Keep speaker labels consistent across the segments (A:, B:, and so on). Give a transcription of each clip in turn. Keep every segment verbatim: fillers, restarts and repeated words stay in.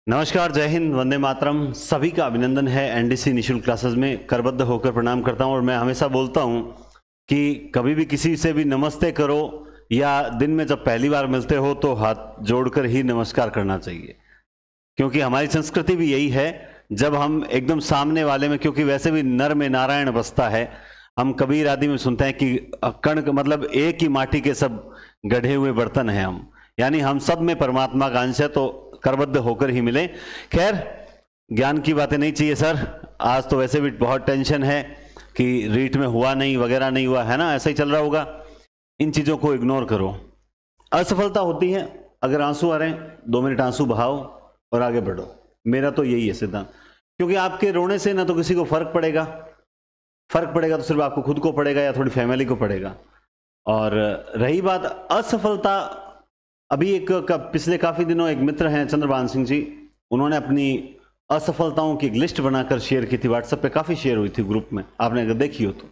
A: नमस्कार, जय हिंद, वंदे मातरम। सभी का अभिनंदन है एनडीसी निशुल्क क्लासेस में। करबद्ध होकर प्रणाम करता हूं और मैं हमेशा बोलता हूं कि कभी भी किसी से भी नमस्ते करो या दिन में जब पहली बार मिलते हो तो हाथ जोड़कर ही नमस्कार करना चाहिए, क्योंकि हमारी संस्कृति भी यही है। जब हम एकदम सामने वाले में, क्योंकि वैसे भी नर में नारायण बसता है, हम कबीर आदि में सुनते हैं कि कण मतलब एक ही माटी के सब गढ़े हुए बर्तन हैं हम, यानी हम सब में परमात्मा का अंश है, तो करबद्ध होकर ही मिले। खैर, ज्ञान की बातें नहीं चाहिए सर। आज तो वैसे भी बहुत टेंशन है कि रीट में हुआ नहीं वगैरह नहीं हुआ है ना, ऐसा ही चल रहा होगा। इन चीज़ों को इग्नोर करो। असफलता होती है, अगर आंसू आ रहे हैं दो मिनट आंसू बहाओ और आगे बढ़ो। मेरा तो यही है सिद्धांत, क्योंकि आपके रोने से ना तो किसी को फर्क पड़ेगा, फर्क पड़ेगा तो सिर्फ आपको खुद को पड़ेगा या थोड़ी फैमिली को पड़ेगा। और रही बात असफलता, अभी एक पिछले काफी दिनों एक मित्र हैं चंद्रभान सिंह जी, उन्होंने अपनी असफलताओं की एक लिस्ट बनाकर शेयर की थी। व्हाट्सएप पे काफी शेयर हुई थी ग्रुप में, आपने अगर देखी हो तो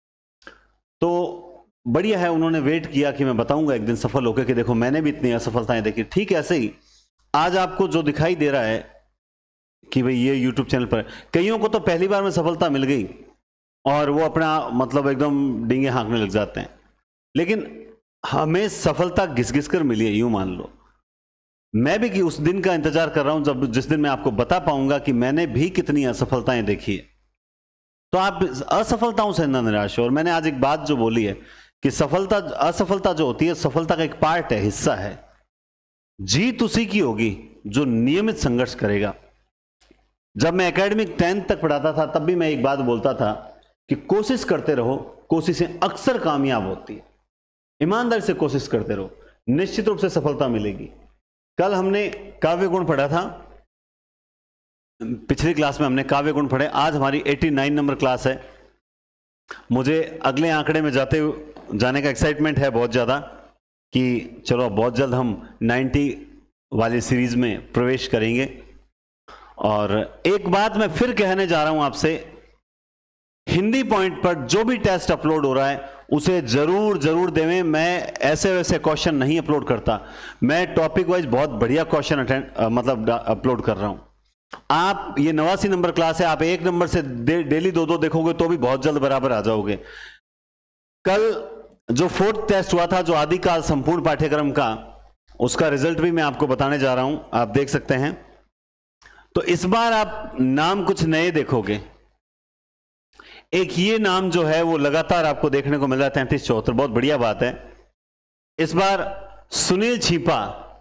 A: तो बढ़िया है। उन्होंने वेट किया कि मैं बताऊंगा एक दिन सफल होकर कि देखो मैंने भी इतनी असफलताएं देखी। ठीक ऐसे ही आज आपको जो दिखाई दे रहा है कि भाई ये यूट्यूब चैनल पर, कईयों को तो पहली बार में सफलता मिल गई और वो अपना मतलब एकदम डींगे हाँकने लग जाते हैं, लेकिन हमें सफलता घिस घिस कर मिली है, यूं मान लो। मैं भी कि उस दिन का इंतजार कर रहा हूं जब जिस दिन मैं आपको बता पाऊंगा कि मैंने भी कितनी असफलताएं देखी है। तो आप असफलताओं से न निराश हो। और मैंने आज एक बात जो बोली है कि सफलता असफलता जो होती है सफलता का एक पार्ट है, हिस्सा है। जीत उसी की होगी जो नियमित संघर्ष करेगा। जब मैं एकेडमिक टेंथ तक पढ़ाता था तब भी मैं एक बात बोलता था कि कोशिश करते रहो, कोशिशें अक्सर कामयाब होती है। ईमानदारी से कोशिश करते रहो, निश्चित रूप से सफलता मिलेगी। कल हमने काव्य गुण पढ़ा था, पिछली क्लास में हमने काव्य गुण पढ़े। आज हमारी नवासी नंबर क्लास है। मुझे अगले आंकड़े में जाते जाने का एक्साइटमेंट है बहुत ज़्यादा कि चलो बहुत जल्द हम नब्बे वाली सीरीज में प्रवेश करेंगे। और एक बात मैं फिर कहने जा रहा हूं आपसे, हिंदी पॉइंट पर जो भी टेस्ट अपलोड हो रहा है उसे जरूर जरूर देवें। मैं ऐसे वैसे क्वेश्चन नहीं अपलोड करता, मैं टॉपिक वाइज बहुत बढ़िया क्वेश्चन अटेंड मतलब अपलोड कर रहा हूं। आप ये नवासी नंबर क्लास है, आप एक नंबर से दे, डेली दो दो देखोगे तो भी बहुत जल्द बराबर आ जाओगे। कल जो फोर्थ टेस्ट हुआ था, जो आदिकाल संपूर्ण पाठ्यक्रम का, उसका रिजल्ट भी मैं आपको बताने जा रहा हूं, आप देख सकते हैं। तो इस बार आप नाम कुछ नए देखोगे। एक ये नाम जो है वो लगातार आपको देखने को मिल रहा है, तैंतीस चौहत्तर, बहुत बढ़िया बात है। इस बार सुनील छिपा,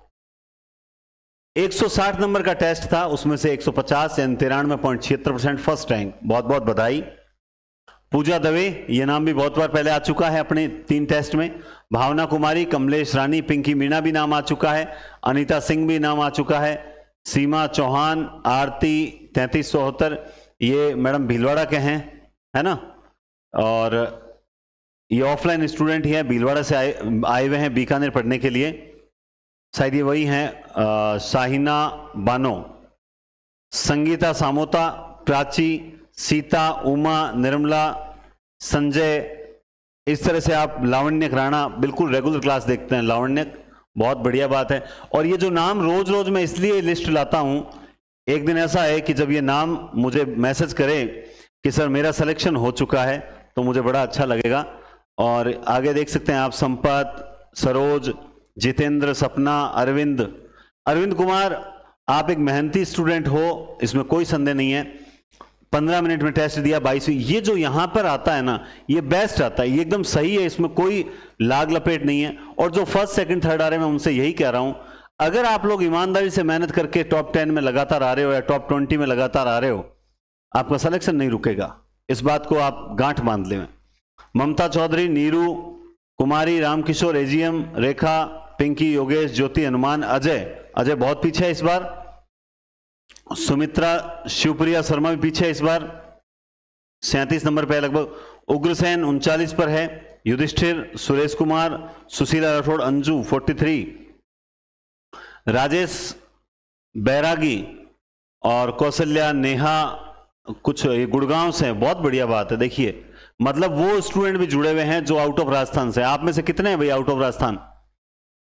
A: एक सौ साठ नंबर का टेस्ट था, उसमें से एक सौ पचास यानी तिरानवे पॉइंट छिहत्तर परसेंट फर्स्ट रैंक, बहुत बहुत बधाई। पूजा दवे, ये नाम भी बहुत बार पहले आ चुका है अपने तीन टेस्ट में। भावना कुमारी, कमलेश रानी, पिंकी मीणा भी नाम आ चुका है, अनीता सिंह भी नाम आ चुका है, सीमा चौहान, आरती, तैंतीस चौहत्तर, ये मैडम भीलवाड़ा के हैं, है ना। और ये ऑफलाइन स्टूडेंट ही है, भीलवाड़ा से आए आए हुए हैं बीकानेर पढ़ने के लिए, शायद ये वही हैं। शाहिना बानो, संगीता सामोता, प्राची, सीता, उमा, निर्मला, संजय, इस तरह से आप लावण्यक राणा, बिल्कुल रेगुलर क्लास देखते हैं लावण्यक, बहुत बढ़िया बात है। और ये जो नाम रोज रोज मैं इसलिए लिस्ट लाता हूं, एक दिन ऐसा है कि जब ये नाम मुझे मैसेज करे कि सर मेरा सिलेक्शन हो चुका है तो मुझे बड़ा अच्छा लगेगा। और आगे देख सकते हैं आप, संपत, सरोज, जितेंद्र, सपना, अरविंद, अरविंद कुमार, आप एक मेहनती स्टूडेंट हो, इसमें कोई संदेह नहीं है। पंद्रह मिनट में टेस्ट दिया, बाईसवीं। ये जो यहां पर आता है ना, ये बेस्ट आता है, ये एकदम सही है, इसमें कोई लाग लपेट नहीं है। और जो फर्स्ट सेकंड थर्ड आ रहे हैं, मैं उनसे यही कह रहा हूं, अगर आप लोग ईमानदारी से मेहनत करके टॉप टेन में लगातार आ रहे हो या टॉप ट्वेंटी में लगातार आ रहे हो, आपका सिलेक्शन नहीं रुकेगा, इस बात को आप गांठ बांध लें। ममता चौधरी, नीरू कुमारी, रामकिशोर, एजीएम, रेखा, पिंकी, योगेश, ज्योति, हनुमान, अजय, अजय बहुत पीछे है इस बार, सुमित्रा, शिवप्रिया शर्मा भी पीछे है इस बार, सैंतीस नंबर पे लगभग। उग्रसेन उनचालीस पर है, युधिष्ठिर, सुरेश कुमार, सुशीला राठौड़, अंजू तैंतालीस, राजेश बैरागी और कौशल्या, नेहा, कुछ ये गुड़गांव से हैं, बहुत बढ़िया बात है। देखिए मतलब वो स्टूडेंट भी जुड़े हुए हैं जो आउट ऑफ राजस्थान से। आप में से कितने हैं भाई आउट ऑफ राजस्थान?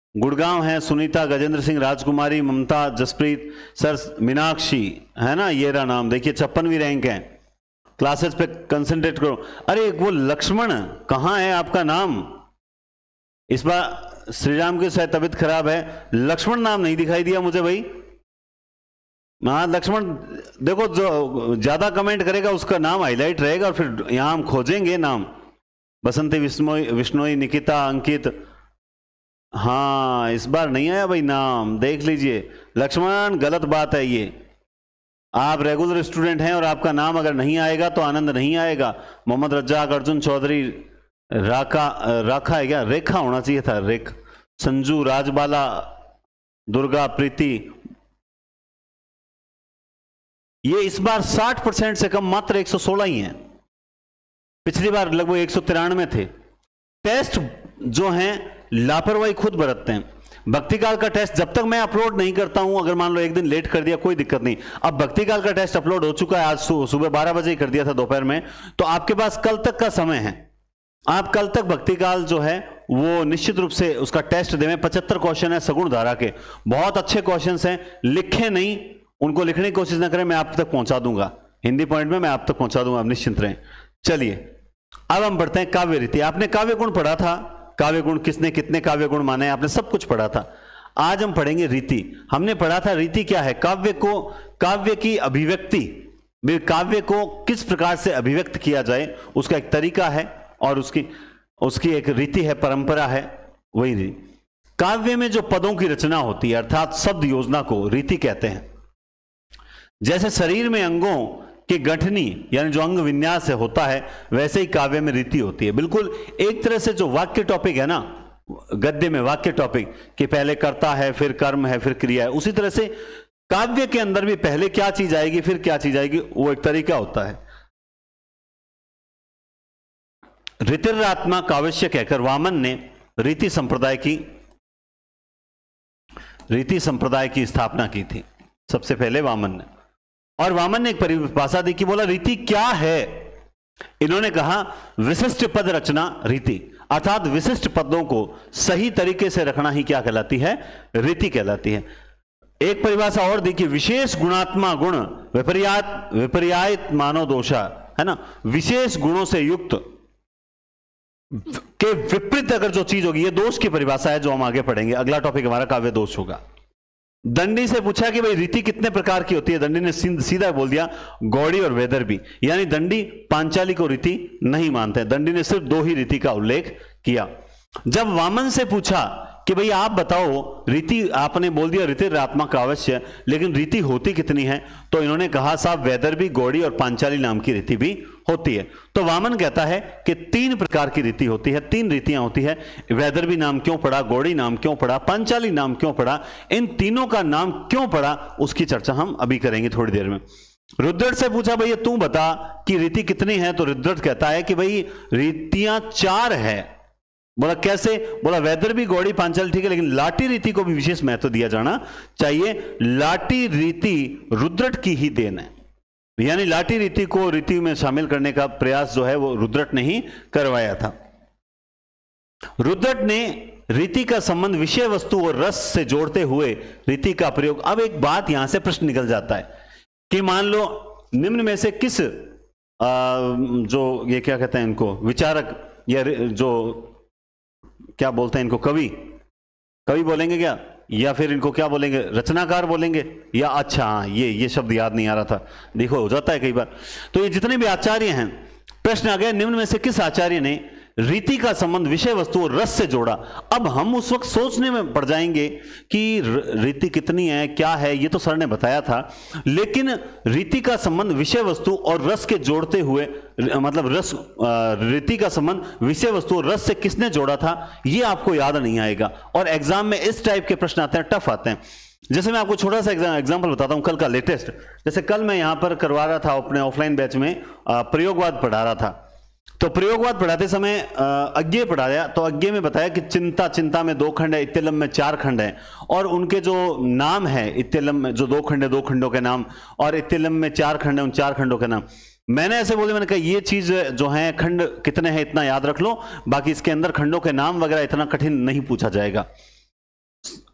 A: गुड़गांव है सुनीता, गजेंद्र सिंह, राजकुमारी, ममता, जसप्रीत सर, मीनाक्षी, है ना, ये रहा नाम। देखिए छप्पनवीं रैंक है। क्लासेस पे कंसंट्रेट करो। अरे वो लक्ष्मण कहाँ है आपका नाम? इस बार श्रीराम की शायद तबीयत खराब है, लक्ष्मण नाम नहीं दिखाई दिया मुझे भाई। हाँ लक्ष्मण, देखो जो ज्यादा कमेंट करेगा उसका नाम हाईलाइट रहेगा और फिर यहां हम खोजेंगे नाम। बसंती, विष्णोई, विष्णोई, निकिता, अंकित। हाँ इस बार नहीं आया भाई नाम, देख लीजिए लक्ष्मण, गलत बात है ये। आप रेगुलर स्टूडेंट हैं और आपका नाम अगर नहीं आएगा तो आनंद नहीं आएगा। मोहम्मद रज्जाक, अर्जुन चौधरी, राका, राखा है क्या, रेखा होना चाहिए था, रेख, संजू, राजबाला, दुर्गा, प्रीति। ये इस बार साठ परसेंट से कम मात्र एक सौ सोलह ही हैं। पिछली बार लगभग एक सौ तिरानवे थे। टेस्ट जो हैं लापरवाही खुद बरतते हैं। भक्तिकाल का टेस्ट जब तक मैं अपलोड नहीं करता हूं, अगर मान लो एक दिन लेट कर दिया कोई दिक्कत नहीं। अब भक्तिकाल का टेस्ट अपलोड हो चुका है, आज सुबह बारह बजे ही कर दिया था दोपहर में, तो आपके पास कल तक का समय है। आप कल तक भक्तिकाल जो है वो निश्चित रूप से उसका टेस्ट दें। पचहत्तर क्वेश्चन है सगुण धारा के, बहुत अच्छे क्वेश्चन हैं, लिखे नहीं, उनको लिखने की कोशिश ना करें, मैं आप तक पहुंचा दूंगा हिंदी पॉइंट में, मैं आप तक पहुंचा दूंगा, आप निश्चिंत रहें। चलिए अब हम बढ़ते हैं काव्य रीति। आपने काव्य गुण पढ़ा था, काव्य गुण किसने कितने काव्य गुण माने, आपने सब कुछ पढ़ा था। आज हम पढ़ेंगे रीति। हमने पढ़ा था रीति क्या है, काव्य को, काव्य की अभिव्यक्ति, काव्य को किस प्रकार से अभिव्यक्त किया जाए उसका एक तरीका है और उसकी उसकी एक रीति है, परंपरा है, वही रीति। काव्य में जो पदों की रचना होती है अर्थात शब्द योजना को रीति कहते हैं। जैसे शरीर में अंगों के गठनी यानी जो अंग विन्यास है होता है, वैसे ही काव्य में रीति होती है। बिल्कुल एक तरह से जो वाक्य टॉपिक है ना, गद्य में वाक्य टॉपिक कि पहले कर्ता है, फिर कर्म है, फिर क्रिया है, उसी तरह से काव्य के अंदर भी पहले क्या चीज आएगी, फिर क्या चीज आएगी, वो एक तरीका होता है। रीतिरात्मा काव्य कहकर वामन ने रीति संप्रदाय की रीति संप्रदाय की स्थापना की थी सबसे पहले वामन ने। और वामन ने एक परिभाषा दी कि बोला रीति क्या है। इन्होंने कहा विशिष्ट पद रचना रीति, अर्थात विशिष्ट पदों को सही तरीके से रखना ही क्या कहलाती है, रीति कहलाती है। एक परिभाषा और दी कि विशेष गुणात्मा गुण विपर्यात विपर्यायत मानव दोषा, है ना, विशेष गुणों से युक्त के विपरीत अगर जो चीज होगी, ये दोष की परिभाषा है जो हम आगे पढ़ेंगे। अगला टॉपिक हमारा काव्य दोष होगा। दंडी से पूछा कि भाई रीति कितने प्रकार की होती है, दंडी ने सीधा बोल दिया गौड़ी और वेदर्भी, यानी दंडी पांचाली को रीति नहीं मानते हैं। दंडी ने सिर्फ दो ही रीति का उल्लेख किया। जब वामन से पूछा कि भाई आप बताओ रीति, आपने बोल दिया रीतिरात्मा काव्य, लेकिन रीति होती कितनी है, तो इन्होंने कहा साहब वेदर्भी, गौड़ी और पांचाली नाम की रीति भी होती है। तो वामन कहता है कि तीन प्रकार की रीति होती है, तीन रीतियां होती है। वेदर्भी नाम क्यों पड़ा, गौड़ी नाम क्यों पड़ा, पांचाली नाम क्यों पड़ा, इन तीनों का नाम क्यों पड़ा, उसकी चर्चा हम अभी करेंगे थोड़ी देर में। रुद्रट से पूछा भैया तू बता कि रीति कितनी है, तो रुद्रट कहता है कि भाई रीतियां चार है। बोला कैसे, बोला वेदर्भी, गौड़ी, पांचाली ठीक है, लेकिन लाटी रीति को भी विशेष महत्व दिया जाना चाहिए। लाटी रीति रुद्रट की ही देन है, यानी लाटी रीति को रीति में शामिल करने का प्रयास जो है वो रुद्रट ने ही करवाया था। रुद्रट ने रीति का संबंध विषय वस्तु और रस से जोड़ते हुए रीति का प्रयोग। अब एक बात यहां से प्रश्न निकल जाता है कि मान लो निम्न में से किस आ, जो ये क्या कहते हैं इनको, विचारक या जो क्या बोलते हैं इनको, कवि, कवि बोलेंगे क्या, या फिर इनको क्या बोलेंगे, रचनाकार बोलेंगे, या अच्छा हाँ ये ये शब्द याद नहीं आ रहा था, देखो हो जाता है कई बार। तो ये जितने भी आचार्य हैं, प्रश्न आ गया निम्न में से किस आचार्य ने रीति का संबंध विषय वस्तु और रस से जोड़ा। अब हम उस वक्त सोचने में पड़ जाएंगे कि रीति कितनी है, क्या है, ये तो सर ने बताया था, लेकिन रीति का संबंध विषय वस्तु और रस के जोड़ते हुए, मतलब रस रीति का संबंध विषय वस्तु और रस से किसने जोड़ा था, ये आपको याद नहीं आएगा। और एग्जाम में इस टाइप के प्रश्न आते हैं, टफ आते हैं। जैसे मैं आपको छोटा सा एग्जांपल बताता हूं, कल का लेटेस्ट। जैसे कल मैं यहां पर करवा रहा था अपने ऑफलाइन बैच में, प्रयोगवाद पढ़ा रहा था। तो प्रयोगवाद पढ़ाते समय अज्ञेय पढ़ाया, तो अज्ञेय में बताया कि चिंता, चिंता में दो खंड है, इत्यलम में चार खंड है, और उनके जो नाम है, इत्यलम में जो दो खंड है, दो खंडों के नाम, और इत्यलम में चार खंड है, उन चार खंडों के नाम। मैंने ऐसे बोले, मैंने कहा ये चीज जो है खंड कितने हैं इतना याद रख लो, बाकी इसके अंदर खंडों के नाम वगैरह इतना कठिन नहीं पूछा जाएगा।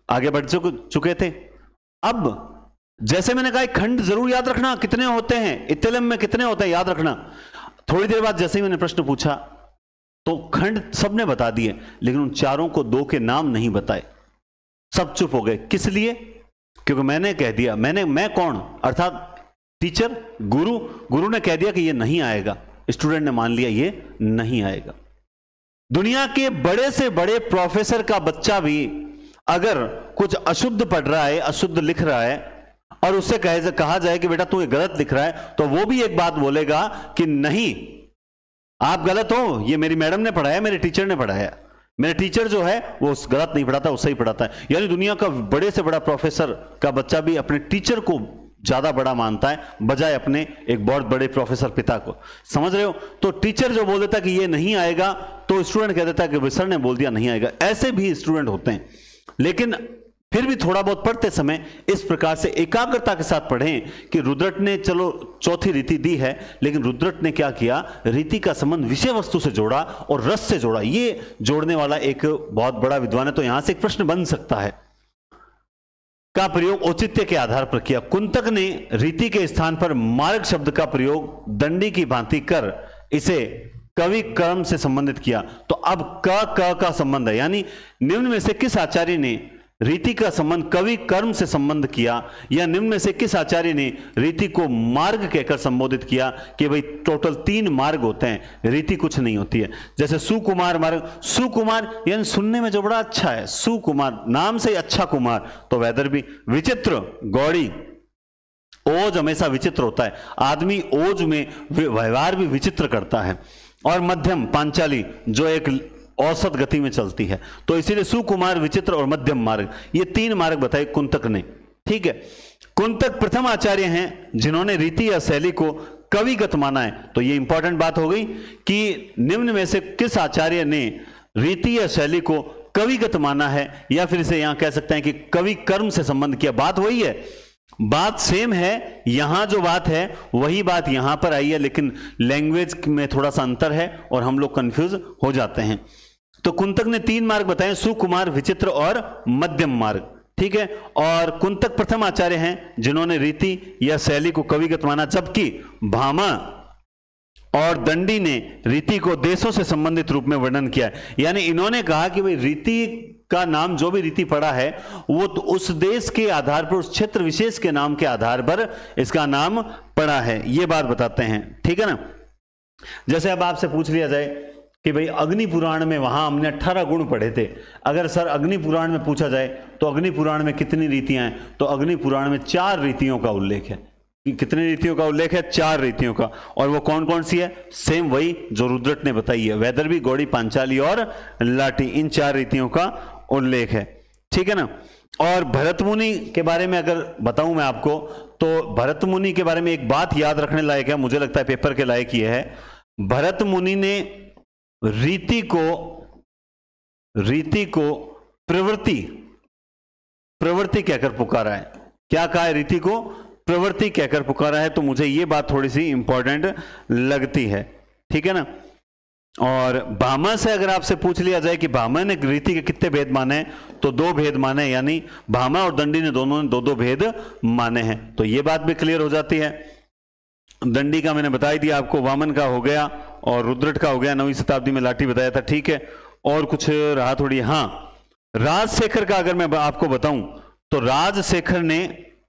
A: आगे बढ़ चुके थे। अब जैसे मैंने कहा खंड जरूर याद रखना, कितने होते हैं, इत्तेलम में कितने होते हैं याद रखना। थोड़ी देर बाद जैसे ही मैंने प्रश्न पूछा तो खंड सबने बता दिए, लेकिन उन चारों को दो के नाम नहीं बताए। सब चुप हो गए। किस लिए? क्योंकि मैंने कह दिया, मैंने मैं कौन, अर्थात टीचर, गुरु, गुरु ने कह दिया कि ये नहीं आएगा। स्टूडेंट ने मान लिया ये नहीं आएगा। दुनिया के बड़े से बड़े प्रोफेसर का बच्चा भी अगर कुछ अशुद्ध पढ़ रहा है, अशुद्ध लिख रहा है, और उससे कहे कहा जाए कि बेटा तू ये गलत लिख रहा है, तो वो भी एक बात बोलेगा कि नहीं आप गलत हो, ये मेरी मैडम ने पढ़ाया, मेरे टीचर ने पढ़ाया। मेरे टीचर जो है वो गलत नहीं पढ़ाता, वो सही पढ़ाता है। यानी दुनिया का बड़े से बड़ा प्रोफेसर का बच्चा भी अपने टीचर को ज्यादा बड़ा मानता है बजाय अपने एक बहुत बड़े प्रोफेसर पिता को। समझ रहे हो? तो टीचर जो बोल देता कि ये नहीं आएगा, तो स्टूडेंट कह देता कि सर ने बोल दिया नहीं आएगा। ऐसे भी स्टूडेंट होते हैं, लेकिन फिर भी थोड़ा बहुत पढ़ते समय इस प्रकार से एकाग्रता के साथ पढ़ें कि रुद्रट ने चलो चौथी रीति दी है, लेकिन रुद्रट ने क्या किया, रीति का संबंध विषय वस्तु से जोड़ा और रस से जोड़ा। ये जोड़ने वाला एक बहुत बड़ा विद्वान है। तो यहां से एक प्रश्न बन सकता है का प्रयोग औचित्य के आधार पर किया। कुंतक ने रीति के स्थान पर मार्ग शब्द का प्रयोग दंडी की भांति कर इसे कवि कर्म से संबंधित किया। तो अब क क का संबंध है, यानी निम्न में से किस आचार्य ने रीति का संबंध कवि कर्म से संबंध किया, या निम्न में से किस आचार्य ने रीति को मार्ग कहकर संबोधित किया कि भाई टोटल तीन मार्ग होते हैं, रीति कुछ नहीं होती है। जैसे सुकुमार मार्ग, सुकुमार यानी सुनने में जो बड़ा अच्छा है, सुकुमार नाम से अच्छा कुमार, तो वेदर भी विचित्र, गौड़ी, ओज हमेशा विचित्र होता है, आदमी ओज में व्यवहार भी विचित्र करता है। और मध्यम पांचाली जो एक औसत गति में चलती है। तो इसीलिए सुकुमार, विचित्र और मध्यम मार्ग, ये तीन मार्ग बताए कुंतक ने। ठीक है, कुंतक प्रथम आचार्य हैं जिन्होंने रीति या शैली को कविगत माना है। तो ये इंपॉर्टेंट बात हो गई कि निम्न में से किस आचार्य ने रीति या शैली को कविगत माना है, या फिर इसे यहां कह सकते हैं कि कवि कर्म से संबंध किया। बात वही है, बात सेम है, यहां जो बात है वही बात यहां पर आई है, लेकिन लैंग्वेज में थोड़ा सा अंतर है और हम लोग कंफ्यूज हो जाते हैं। तो कुंतक ने तीन मार्ग बताए, सुकुमार, विचित्र और मध्यम मार्ग। ठीक है, और कुंतक प्रथम आचार्य हैं जिन्होंने रीति या शैली को कविगत माना, जबकि भामा और दंडी ने रीति को देशों से संबंधित रूप में वर्णन किया है। यानी इन्होंने कहा कि भाई रीति का नाम जो भी रीति पड़ा है वो तो उस देश के आधार पर, उस क्षेत्र विशेष के नाम के आधार पर इसका नाम पड़ा है, ये बात बताते हैं। ठीक है ना। जैसे अब आपसे पूछ लिया जाए कि भाई अग्नि पुराण में वहां हमने अठारह गुण पढ़े थे, अगर सर अग्नि पुराण में पूछा जाए तो अग्नि पुराण में कितनी रीतियां हैं, तो अग्नि पुराण में चार रीतियों का उल्लेख है। कितनी रीतियों का उल्लेख है? चार रीतियों का। और वो कौन कौन सी है? सेम वही जो रुद्रट ने बताई है, वैदर्भी, गौड़ी, पांचाली और लाटी, इन चार रीतियों का उल्लेख है। ठीक है ना। और भरत मुनि के बारे में अगर बताऊं मैं आपको, तो भरत मुनि के बारे में एक बात याद रखने लायक है, मुझे लगता है पेपर के लायक ये है। भरत मुनि ने रीति को रीति को प्रवृत्ति प्रवृत्ति कहकर पुकारा है। क्या कहा है? रीति को प्रवृत्ति कहकर पुकारा है। तो मुझे ये बात थोड़ी सी इंपॉर्टेंट लगती है। ठीक है ना। और भामा से अगर आपसे पूछ लिया जाए कि भामा ने रीति के कितने भेद माने, तो दो भेद माने, यानी भामा और दंडी ने दोनों ने दो दो भेद माने हैं। तो ये बात भी क्लियर हो जाती है। दंडी का मैंने बता ही दिया आपको, वामन का हो गया और रुद्रट का हो गया, नवीं शताब्दी में लाठी बताया था। ठीक है, और कुछ रहा थोड़ी। हाँ, राजशेखर का अगर मैं आपको बताऊं तो राजशेखर ने,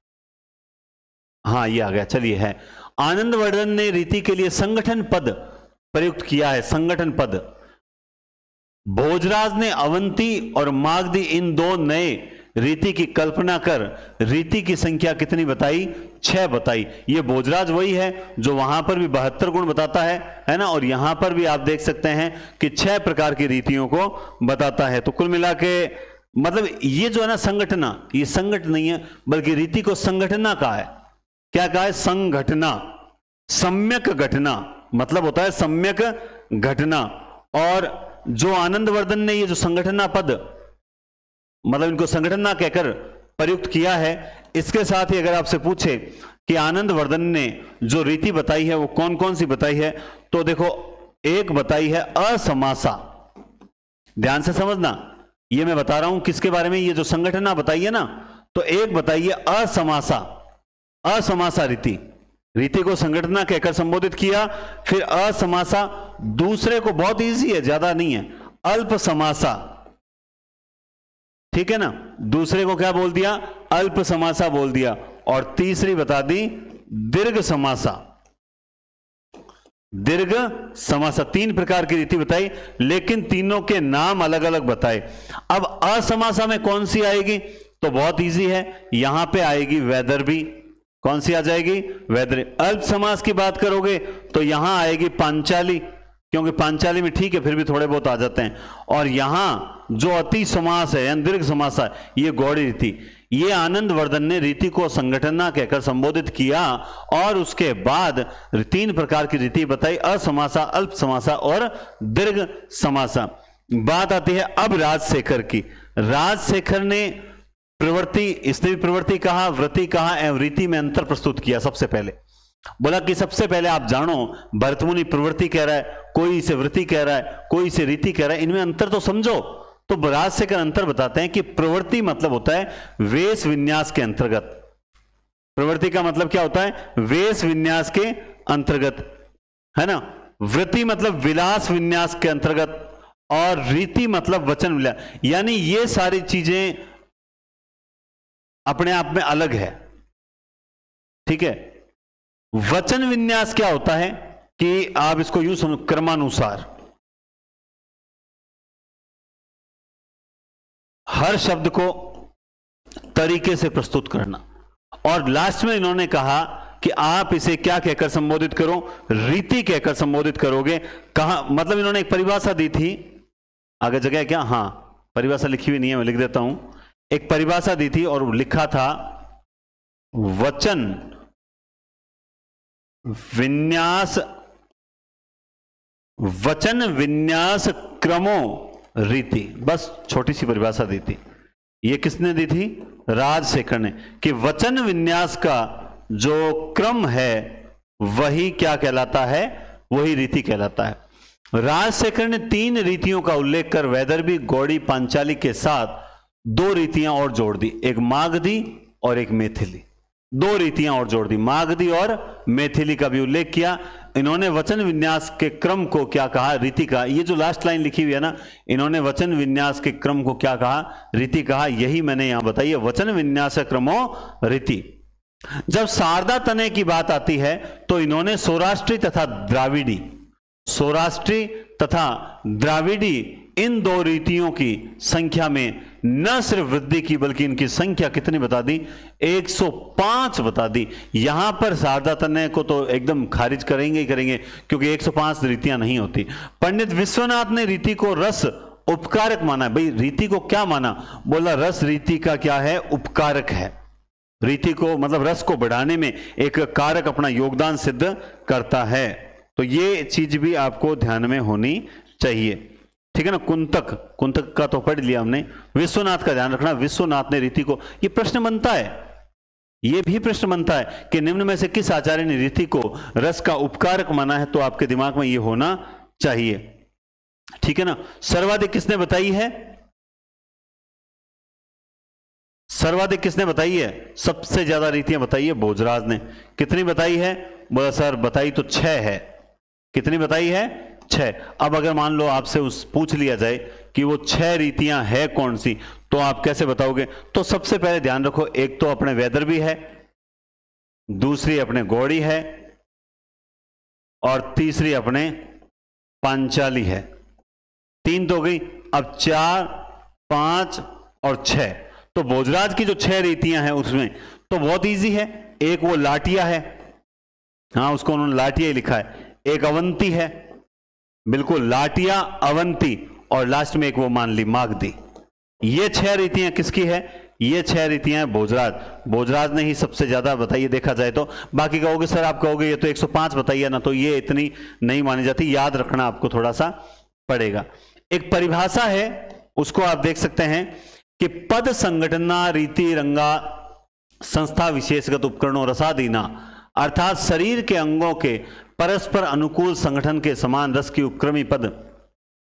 A: हाँ ये आ गया, चलिए है, आनंदवर्धन ने रीति के लिए संगठन पद प्रयुक्त किया है। संगठन पद। भोजराज ने अवंती और मागधी इन दो नए रीति की कल्पना कर रीति की संख्या कितनी बताई? छह बताई। ये भोजराज वही है जो वहां पर भी बहत्तर गुण बताता है, है ना, और यहां पर भी आप देख सकते हैं कि छह प्रकार की रीतियों को बताता है। तो कुल मिला के मतलब ये जो है ना संगठना, ये संगठन नहीं है बल्कि रीति को संगठना कहा है। क्या कहा है? संगठना, सम्यक घटना, मतलब होता है सम्यक घटना। और जो आनंदवर्धन ने ये जो संगठना पद, मतलब इनको संगठना कहकर प्रयुक्त किया है, इसके साथ ही अगर आपसे पूछे कि आनंदवर्धन ने जो रीति बताई है वो कौन कौन सी बताई है, तो देखो एक बताई है असमासा। ध्यान से समझना, ये मैं बता रहा हूं किसके बारे में, ये जो संगठना बताइए ना, तो एक बताइए असमासा, असमासा रीति, रीति को संगठना कहकर संबोधित किया। फिर असमासा, दूसरे को बहुत इजी है, ज्यादा नहीं है, अल्प समासा, ठीक है ना, दूसरे को क्या बोल दिया, अल्प समासा बोल दिया। और तीसरी बता दी दीर्घ समासा, दीर्घ समासा। तीन प्रकार की रीति बताई, लेकिन तीनों के नाम अलग अलग बताए। अब असमासा में कौन सी आएगी, तो बहुत इजी है, यहां पे आएगी वैदर्भी। कौन सी आ जाएगी, वैदर्भी। अल्प समास की बात करोगे तो यहां आएगी पांचाली, क्योंकि पांचाली में ठीक है फिर भी थोड़े बहुत आ जाते हैं। और यहां जो अति समास है यानी दीर्घ समास है, ये गौड़ी रीति। ये आनंदवर्धन ने रीति को संगठना कहकर संबोधित किया और उसके बाद तीन प्रकार की रीति बताई, असमासा, अल्प समासा और दीर्घ समासा। बात आती है अब राजशेखर की। राजशेखर ने प्रवृत्ति, इसने भी प्रवृत्ति कहा, वृत्ति कहा एवं रीति में अंतर प्रस्तुत किया। सबसे पहले बोला कि सबसे पहले आप जानो, भरतमुनि प्रवृत्ति कह रहा है, कोई इसे वृत्ति कह रहा है, कोई इसे रीति कह रहा है, इनमें अंतर तो समझो। तो राजशेखर अंतर बताते हैं कि प्रवृत्ति मतलब होता है वेश विन्यास के अंतर्गत। प्रवृत्ति का मतलब क्या होता है, वेश विन्यास के अंतर्गत, है ना। वृत्ति मतलब विलास विन्यास के अंतर्गत, और रीति मतलब वचन विलास। यानी ये सारी चीजें अपने आप में अलग है, ठीक है। वचन विन्यास क्या होता है कि आप इसको यूं समझो, क्रमानुसार हर शब्द को तरीके से प्रस्तुत करना। और लास्ट में इन्होंने कहा कि आप इसे क्या कहकर संबोधित करो, रीति कहकर संबोधित करोगे। कहा मतलब इन्होंने एक परिभाषा दी थी, आगे जगह क्या, हाँ परिभाषा लिखी हुई नहीं है, मैं लिख देता हूं। एक परिभाषा दी थी और लिखा था वचन विन्यास, वचन विन्यास क्रमों रीति। बस छोटी सी परिभाषा दी थी। ये किसने दी थी, राजशेखर ने, कि वचन विन्यास का जो क्रम है वही क्या कहलाता है, वही रीति कहलाता है। राजशेखर ने तीन रीतियों का उल्लेख कर वैदर्भी, गौड़ी, पांचाली के साथ दो रीतियां और जोड़ दी, एक मागधी और एक मैथिली। दो रीतियां और जोड़ दी, मागधी और मैथिली का भी उल्लेख किया। इन्होंने वचन विन्यास के क्रम को क्या कहा, रीति कहा। ये जो लास्ट लाइन लिखी हुई है ना, इन्होंने वचन विन्यास के क्रम को क्या कहा, रीति कहा। यही मैंने यहां बताई, वचन विन्यास क्रमों रीति। जब शारदा तनय की बात आती है तो इन्होंने सौराष्ट्री तथा द्राविड़ी, सौराष्ट्री तथा द्राविड़ी इन दो रीतियों की संख्या में न सिर्फ वृद्धि की बल्कि इनकी संख्या कितनी बता दी, एक सौ पाँच बता दी। यहां पर शारदा तनय को तो एकदम खारिज करेंगे ही करेंगे, क्योंकि एक सौ पाँच रीतियां नहीं होती। पंडित विश्वनाथ ने रीति को रस उपकारक माना। भाई रीति को क्या माना, बोला रस रीति का क्या है, उपकारक है। रीति को मतलब रस को बढ़ाने में एक कारक अपना योगदान सिद्ध करता है। तो ये चीज भी आपको ध्यान में होनी चाहिए, ठीक है ना। कुंतक, कुंतक का तो पढ़ लिया हमने। विश्वनाथ का ध्यान रखना, विश्वनाथ ने रीति को, ये प्रश्न बनता है, ये भी प्रश्न बनता है कि निम्न में से किस आचार्य ने रीति को रस का उपकारक माना है, तो आपके दिमाग में ये होना चाहिए, ठीक है ना। सर्वाधिक किसने बताई है, सर्वाधिक किसने बताई है, सबसे ज्यादा रीतियां बताई है भोजराज ने। कितनी बताई है, बोला सर बताई तो छह है। कितनी बताई है, छह। अब अगर मान लो आपसे उस पूछ लिया जाए कि वो छह रीतियां है कौन सी, तो आप कैसे बताओगे। तो सबसे पहले ध्यान रखो, एक तो अपने वैदर्भी है, दूसरी अपने गौड़ी है, और तीसरी अपने पांचाली है। तीन तो गई, अब चार, पांच और छह। तो भोजराज की जो छह रीतियां हैं उसमें तो बहुत इजी है। एक वो लाटिया है, हाँ उसको उन्होंने लाटिया ही लिखा है। एक अवंती है, बिल्कुल लाटिया, अवंती, और लास्ट में एक वो मान ली मागधी। ये छह रीतियां किसकी है, ये छह रीतियां हैं भोजराज। भोजराज ने ही सबसे ज्यादा बताइए देखा जाए तो। बाकी कहोगे सर, आप कहोगे ये तो एक सौ पाँच बताइए ना, तो ये इतनी नहीं मानी जाती, याद रखना आपको थोड़ा सा पड़ेगा। एक परिभाषा है, उसको आप देख सकते हैं कि पद संगठना रीति रंगा संस्था विशेषगत उपकरणों रसादीना, अर्थात शरीर के अंगों के परस्पर अनुकूल संगठन के समान रस की उपक्रमी पद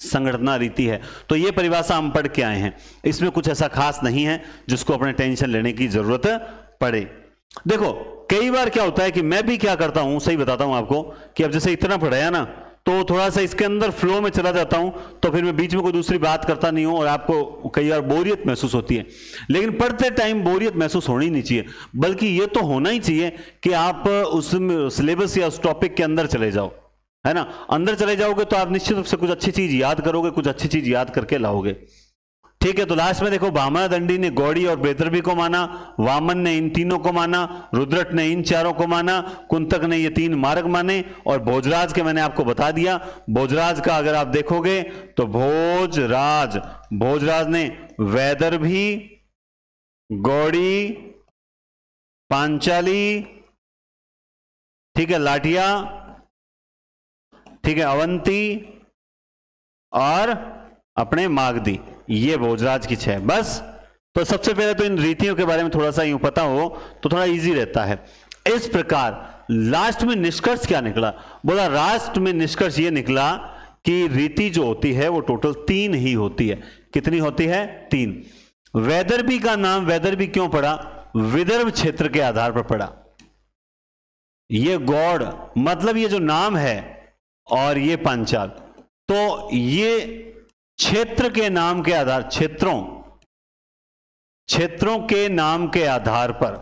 A: संगठना रीति है। तो ये परिभाषा हम पढ़ के आए हैं, इसमें कुछ ऐसा खास नहीं है जिसको अपने टेंशन लेने की जरूरत पड़े। देखो कई बार क्या होता है कि मैं भी क्या करता हूं, सही बताता हूं आपको, कि अब जैसे इतना पढ़ाया ना तो थोड़ा सा इसके अंदर फ्लो में चला जाता हूं, तो फिर मैं बीच में कोई दूसरी बात करता नहीं हूं और आपको कई बार बोरियत महसूस होती है। लेकिन पढ़ते टाइम बोरियत महसूस होनी नहीं चाहिए, बल्कि यह तो होना ही चाहिए कि आप उस सिलेबस या उस टॉपिक के अंदर चले जाओ, है ना। अंदर चले जाओगे तो आप निश्चित रूप से कुछ अच्छी चीज याद करोगे, कुछ अच्छी चीज याद करके लाओगे। ठीक है, तो लास्ट में देखो भामादंडी ने गौड़ी और बेतरबी को माना, वामन ने इन तीनों को माना, रुद्रट ने इन चारों को माना, कुंतक ने ये तीन मार्ग माने, और भोजराज के मैंने आपको बता दिया। भोजराज का अगर आप देखोगे तो भोजराज भोजराज ने वैदर्भी, गौड़ी, पांचाली, ठीक है, लाठिया, ठीक है, अवंती और अपने मागधी, ये भोजराज की छह। बस तो सबसे पहले तो इन रीतियों के बारे में थोड़ा सा यूं पता हो तो थोड़ा इजी रहता है। इस प्रकार लास्ट में निष्कर्ष क्या निकला, बोला लास्ट में निष्कर्ष ये निकला कि रीति जो होती है वो टोटल तीन ही होती है। कितनी होती है? तीन। वैदर्भी का नाम वैदर्भी क्यों पड़ा? विदर्भ क्षेत्र के आधार पर पड़ा। ये गौड़ मतलब ये जो नाम है और ये पांचाल, तो ये क्षेत्र के नाम के आधार क्षेत्रों क्षेत्रों के नाम के आधार पर,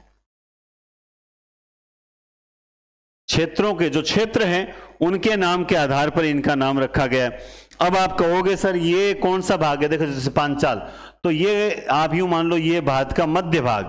A: क्षेत्रों के जो क्षेत्र हैं उनके नाम के आधार पर इनका नाम रखा गया है। अब आप कहोगे सर ये कौन सा भाग है? देखो जैसे पांचाल, तो ये आप यूं मान लो ये भारत का मध्य भाग,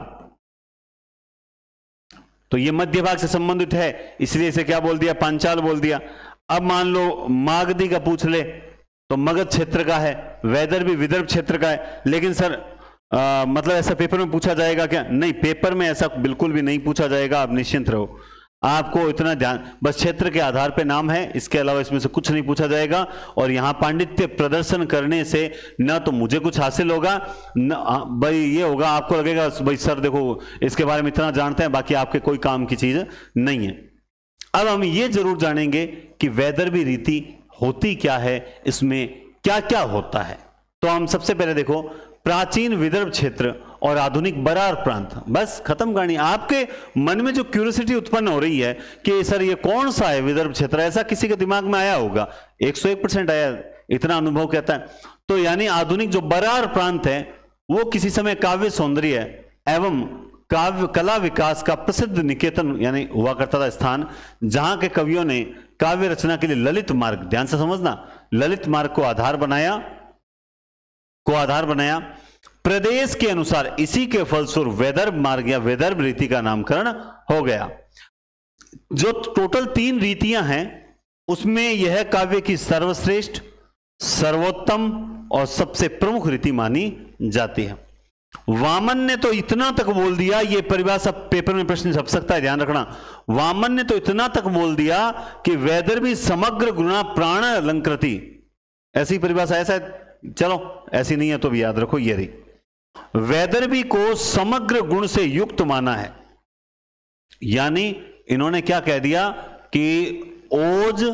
A: तो ये मध्य भाग से संबंधित है, इसलिए इसे क्या बोल दिया? पांचाल बोल दिया। अब मान लो मागधी का पूछ ले तो मगध क्षेत्र का है, वैदर्भी विदर्भ क्षेत्र का है। लेकिन सर आ, मतलब ऐसा पेपर में पूछा जाएगा क्या? नहीं, पेपर में ऐसा बिल्कुल भी नहीं पूछा जाएगा, आप निश्चिंत रहो। आपको इतना ध्यान, बस क्षेत्र के आधार पे नाम है, इसके अलावा इसमें से कुछ नहीं पूछा जाएगा। और यहां पांडित्य प्रदर्शन करने से न तो मुझे कुछ हासिल होगा, न भाई ये होगा आपको लगेगा भाई सर देखो इसके बारे में इतना जानते हैं, बाकी आपके कोई काम की चीज नहीं है। अब हम ये जरूर जानेंगे कि वैदर्भी रीति होती क्या है, इसमें क्या क्या होता है। तो हम सबसे पहले देखो प्राचीन विदर्भ क्षेत्र और आधुनिक बरार प्रांत, बस खत्म कहानी। आपके मन में जो क्यूरियोसिटी उत्पन्न हो रही है कि सर ये कौन सा है विदर्भ क्षेत्र, ऐसा किसी के दिमाग में आया होगा? एक सौ एक परसेंट आया, इतना अनुभव कहता है। तो यानी आधुनिक जो बरार प्रांत है वो किसी समय काव्य सौंदर्य एवं काव्य कला विकास का प्रसिद्ध निकेतन यानी हुआ करता था स्थान, जहां के कवियों ने काव्य रचना के लिए ललित मार्ग, ध्यान से समझना, ललित मार्ग को आधार बनाया को आधार बनाया प्रदेश के अनुसार। इसी के फलस्वरूप वैदर्भ मार्ग या वैदर्भ रीति का नामकरण हो गया। जो टोटल तीन रीतियां हैं उसमें यह काव्य की सर्वश्रेष्ठ, सर्वोत्तम और सबसे प्रमुख रीति मानी जाती है। वामन ने तो इतना तक बोल दिया, ये परिभाषा पेपर में प्रश्न छप सकता है, ध्यान रखना। वामन ने तो इतना तक बोल दिया कि वैदर्भी समग्र गुणा प्राण अलंकृति, ऐसी परिभाषा ऐसा, चलो ऐसी नहीं है तो भी याद रखो ये रही। वैदर्भी को समग्र गुण से युक्त माना है, यानी इन्होंने क्या कह दिया कि ओज,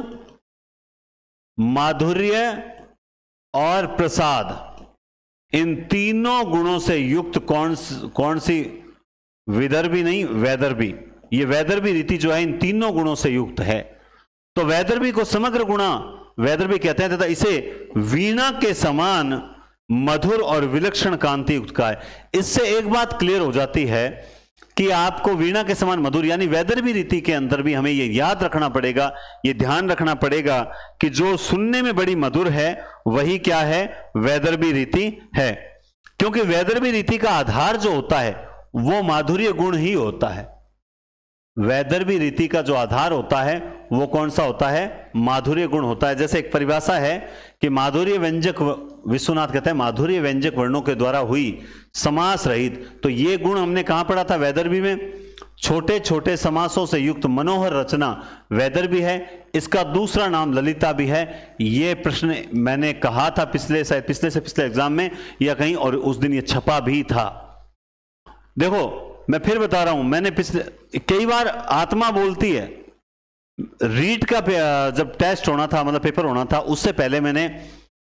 A: माधुर्य और प्रसाद, इन तीनों गुणों से युक्त कौन कौन सी? विदर्भी नहीं, वैदर्भी। ये वैदर्भी रीति जो है इन तीनों गुणों से युक्त है। तो वैदर्भी को समग्र गुणा वैदर्भी कहते हैं तथा इसे वीणा के समान मधुर और विलक्षण कांति युक्त का है। इससे एक बात क्लियर हो जाती है कि आपको वीणा के समान मधुर, यानी वैदर्भी रीति के अंदर भी हमें यह याद रखना पड़ेगा, यह ध्यान रखना पड़ेगा कि जो सुनने में बड़ी मधुर है वही क्या है? वैदर्भी रीति है। क्योंकि वैदर्भी रीति का आधार जो होता है वो माधुर्य गुण ही होता है। वैदर्भी रीति का जो आधार होता है वो कौन सा होता है? माधुर्य गुण होता है। जैसे एक परिभाषा है कि माधुर्य व्यंजक, विश्वनाथ कहते हैं माधुर्य व्यंजक वर्णों के द्वारा हुई समास रहित। तो ये गुण हमने कहां पढ़ा था? वैदर्भी में। छोटे छोटे समासों से युक्त मनोहर रचना वैदर्भी है। इसका दूसरा नाम ललिता भी है। ये प्रश्न मैंने कहा था पिछले शायद पिछले से पिछले एग्जाम में या कहीं, और उस दिन ये छपा भी था। देखो मैं फिर बता रहा हूं, मैंने पिछले कई बार आत्मा बोलती है, रीट का जब टेस्ट होना था, मतलब पेपर होना था, उससे पहले मैंने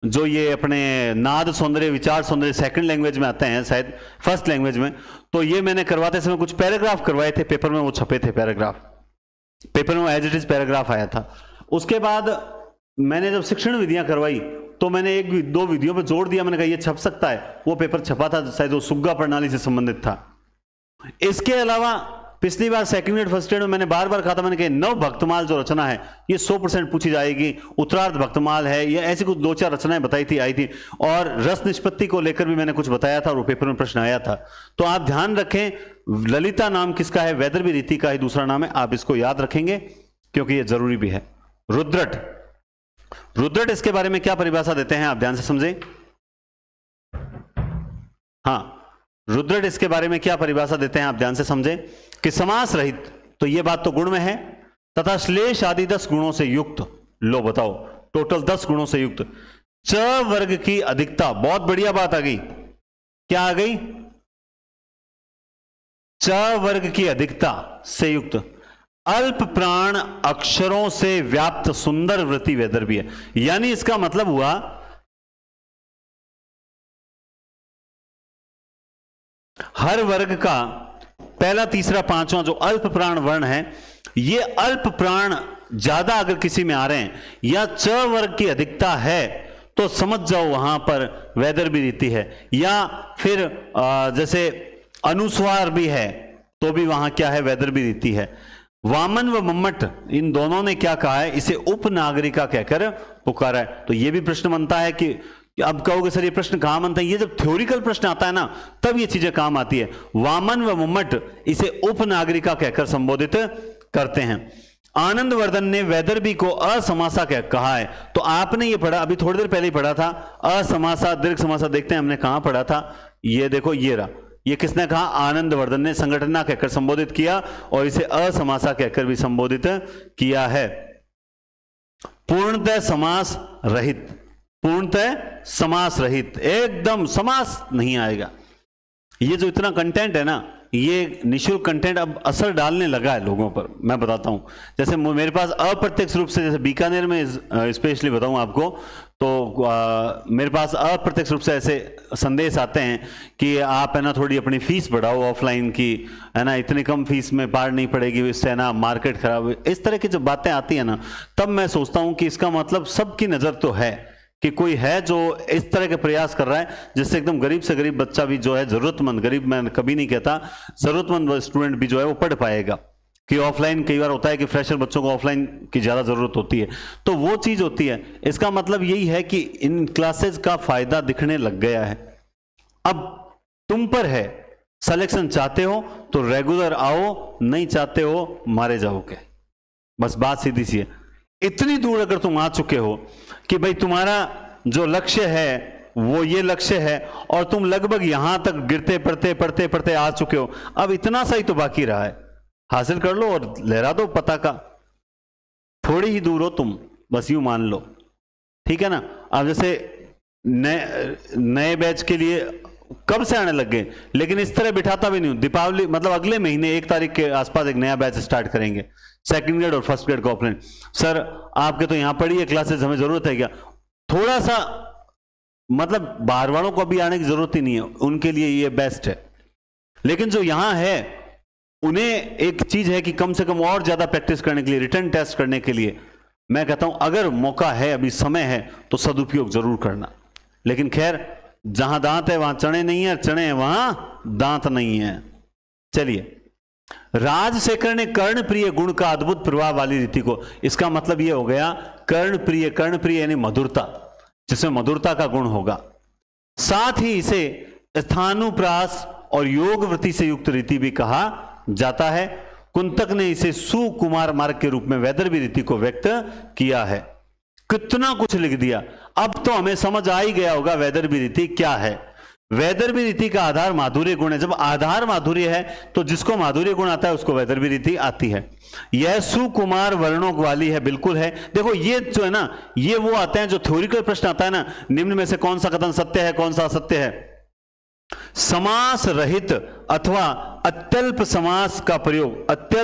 A: जो ये अपने नाद सौंदर्य, विचार सौंदर्य सेकंड लैंग्वेज में आते हैं, शायद फर्स्ट लैंग्वेज में, तो ये मैंने करवाते समय कुछ पैराग्राफ करवाए थे पेपर में, वो छपे थे पैराग्राफ, पेपर में एज इट इज पैराग्राफ आया था। उसके बाद मैंने जब शिक्षण विधियां करवाई तो मैंने एक दो विधियों पर जोड़ दिया, मैंने कहा ये छप सकता है, वो पेपर छपा था, शायद वो सुग्गा प्रणाली से संबंधित था। इसके अलावा पिछली बार सेकंड ग्रेड फर्स्ट ग्रेड में मैंने बार बार कहा था, मैंने कहा नव भक्तमाल जो रचना है ये सौ परसेंट पूछी जाएगी, उत्तरार्ध भक्तमाल है, ये ऐसी कुछ दो चार रचनाएं बताई थी, आई थी, और रस निष्पत्ति को लेकर भी मैंने कुछ बताया था और वो पेपर में प्रश्न आया था। तो आप ध्यान रखें, ललिता नाम किसका है? वैदर्भी रीति का ही दूसरा नाम है, आप इसको याद रखेंगे क्योंकि ये जरूरी भी है। रुद्रट, रुद्रट इसके बारे में क्या परिभाषा देते हैं, आप ध्यान से समझें। हाँ, रुद्रट इसके बारे में क्या परिभाषा देते हैं, आप ध्यान से समझें कि समास रहित, तो ये बात तो गुण में है, तथा श्लेष आदि दस गुणों से युक्त, लो बताओ टोटल दस गुणों से युक्त, च वर्ग की अधिकता, बहुत बढ़िया बात आ गई, क्या आ गई? च वर्ग की अधिकता से युक्त, अल्प प्राण अक्षरों से व्याप्त सुंदर वृत्ति वैदर्भी है। यानी इसका मतलब हुआ हर वर्ग का पहला तीसरा पांचवा जो अल्प प्राण वर्ण है, ये अल्प प्राण ज्यादा अगर किसी में आ रहे हैं या च वर्ग की अधिकता है तो समझ जाओ वहां पर वैदर्भी रीति है, या फिर जैसे अनुस्वार भी है तो भी वहां क्या है? वैदर्भी रीति है। वामन व मम्मट इन दोनों ने क्या कहा है? इसे उपनागरिका कहकर पुकारा है। तो यह भी प्रश्न बनता है कि अब कहोगे सर ये प्रश्न कहां बनता है? ये जब थ्योरिकल प्रश्न आता है ना तब ये चीजें काम आती है। वामन व मम्मट इसे उपनागरिका कहकर संबोधित करते हैं। आनंद वर्धन ने वैदर्भी को असमासा कह कहा है। तो आपने ये पढ़ा, अभी थोड़ी देर पहले ही पढ़ा था, असमासा दीर्घ समासा। देखते हैं हमने कहां पढ़ा था, ये देखो ये रहा। ये किसने कहा? आनंद वर्धन ने संगठना कहकर संबोधित किया और इसे असमासा कहकर भी संबोधित किया है। पूर्णतः समास रहित, पूर्णतः समास रहित, एकदम समास नहीं आएगा। ये जो इतना कंटेंट है ना, ये निःशुल्क कंटेंट अब असर डालने लगा है लोगों पर। मैं बताता हूं, जैसे मेरे पास अप्रत्यक्ष रूप से, जैसे बीकानेर में स्पेशली बताऊं आपको, तो आ, मेरे पास अप्रत्यक्ष रूप से ऐसे संदेश आते हैं कि आप है ना थोड़ी अपनी फीस बढ़ाओ ऑफलाइन की, है ना, इतनी कम फीस में पार नहीं पड़ेगी, इससे है ना मार्केट खराब। इस तरह की जब बातें आती है ना, तब मैं सोचता हूं कि इसका मतलब सबकी नजर तो है कि कोई है जो इस तरह के प्रयास कर रहा है जिससे एकदम गरीब से गरीब बच्चा भी जो है, जरूरतमंद, गरीब मैं कभी नहीं कहता, जरूरतमंद स्टूडेंट भी जो है वो पढ़ पाएगा। कि ऑफलाइन कई बार होता है कि फ्रेशर बच्चों को ऑफलाइन की ज्यादा जरूरत होती है, तो वो चीज होती है। इसका मतलब यही है कि इन क्लासेस का फायदा दिखने लग गया है। अब तुम पर है, सिलेक्शन चाहते हो तो रेगुलर आओ, नहीं चाहते हो मारे जाओगे, बस बात सीधी सी है। इतनी दूर अगर तुम आ चुके हो कि भाई तुम्हारा जो लक्ष्य है वो ये लक्ष्य है और तुम लगभग यहां तक गिरते पड़ते पढ़ते पढ़ते आ चुके हो, अब इतना सा ही तो बाकी रहा है, हासिल कर लो और लहरा दो पताका। थोड़ी ही दूर हो तुम, बस यूं मान लो, ठीक है ना। अब जैसे नए नए बैच के लिए कब से आने लग गए, लेकिन इस तरह बिठाता भी नहीं हूं। दीपावली मतलब अगले महीने एक तारीख के आसपास एक नया बैच स्टार्ट करेंगे, सेकंड ग्रेड और फर्स्ट ग्रेड का ऑफलाइन। सर आपके तो यहां पड़ी है क्लासेस, हमें जरूरत है क्या? थोड़ा सा मतलब बाहर वालों को अभी आने की जरूरत ही नहीं है, उनके लिए ये बेस्ट है। लेकिन जो यहां है उन्हें एक चीज है कि कम से कम और ज्यादा प्रैक्टिस करने के लिए, रिटर्न टेस्ट करने के लिए मैं कहता हूं अगर मौका है, अभी समय है, तो सदुपयोग जरूर करना। लेकिन खैर, जहां दांत है वहां चने नहीं है, चने हैं वहां दांत नहीं है। चलिए, राजशेखर ने कर्ण प्रिय गुण का अद्भुत प्रभाव वाली रीति को, इसका मतलब यह हो गया कर्ण प्रिय, कर्ण प्रिय यानी मधुरता, जिसमें मधुरता का गुण होगा। साथ ही इसे स्थानुप्रास और योग वृत्ति से युक्त रीति भी कहा जाता है। कुंतक ने इसे सुकुमार मार्ग के रूप में वैदर्भी रीति को व्यक्त किया है। कितना कुछ लिख दिया, अब तो हमें समझ आ ही गया होगा वैदर्भी रीति क्या है। वैदर्भी रीति का आधार माधुर्य गुण है। जब आधार माधुर्य है तो जिसको माधुर्य गुण आता है उसको वैदर्भी रीति आती है। यह सुकुमार वर्णों वाली है, बिल्कुल है। देखो ये जो है ना, ये वो आते हैं जो थ्योरिकल प्रश्न आता है ना, निम्न में से कौन सा कथन सत्य है, कौन सा असत्य है। समास रहित अथवा अत्यल्प समास का प्रयोग, अत्यल्प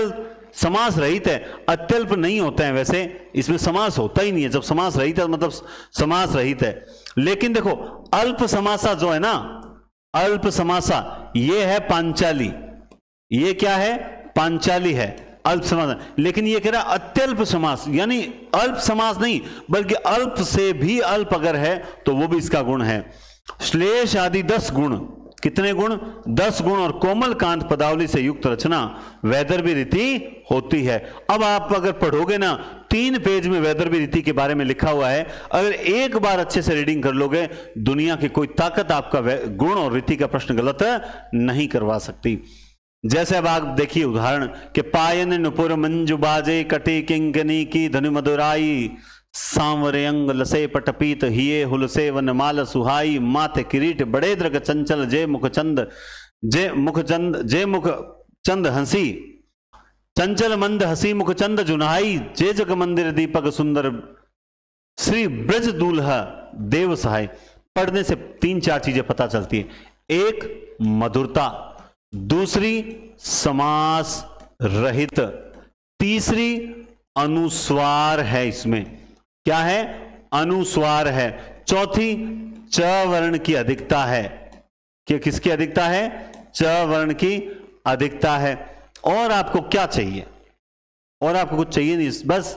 A: समास रहित है, अत्यल्प नहीं होते हैं, वैसे इसमें समास होता ही नहीं है, जब समास रहित है मतलब समास रहित है। लेकिन देखो अल्प समासा जो है ना, अल्प समासा ये है पांचाली, ये क्या है पांचाली है, अल्प समास। लेकिन ये कह रहा है अत्यल्प समास, यानी अल्प समास नहीं बल्कि अल्प से भी अल्प अगर है तो वो भी इसका गुण है। श्लेष आदि दस गुण, कितने गुण? दस गुण और कोमल कांत पदावली से युक्त रचना वैदर्भी रीति होती है। अब आप अगर पढ़ोगे ना, तीन पेज में वैदर्भी रीति के बारे में लिखा हुआ है, अगर एक बार अच्छे से रीडिंग कर लोगे, दुनिया की कोई ताकत आपका गुण और रीति का प्रश्न गलत नहीं करवा सकती। जैसे अब आप देखिए उदाहरण कि पायन नुपुर मंजु बाजे कटी किंकनी की धनु मधुराई, सांवरे अंग लसे पटपीत हिये हुलसे वन माल सुहाई, माथे किरीट बड़े द्रग चंचल जे मुख चंद जे मुख चंद जे मुख चंद हंसी, चंचल मंद हसी मुख चंद जुनाई, जे जग मंदिर दीपक सुंदर श्री ब्रज दूल्हा देव सहाय। पढ़ने से तीन चार चीजें पता चलती है, एक मधुरता, दूसरी समास रहित, तीसरी अनुस्वार है, इसमें क्या है? अनुस्वार है, चौथी च वर्ण की अधिकता है, कि किसकी अधिकता है? च वर्ण की अधिकता है। और आपको क्या चाहिए? और आपको कुछ चाहिए नहीं, बस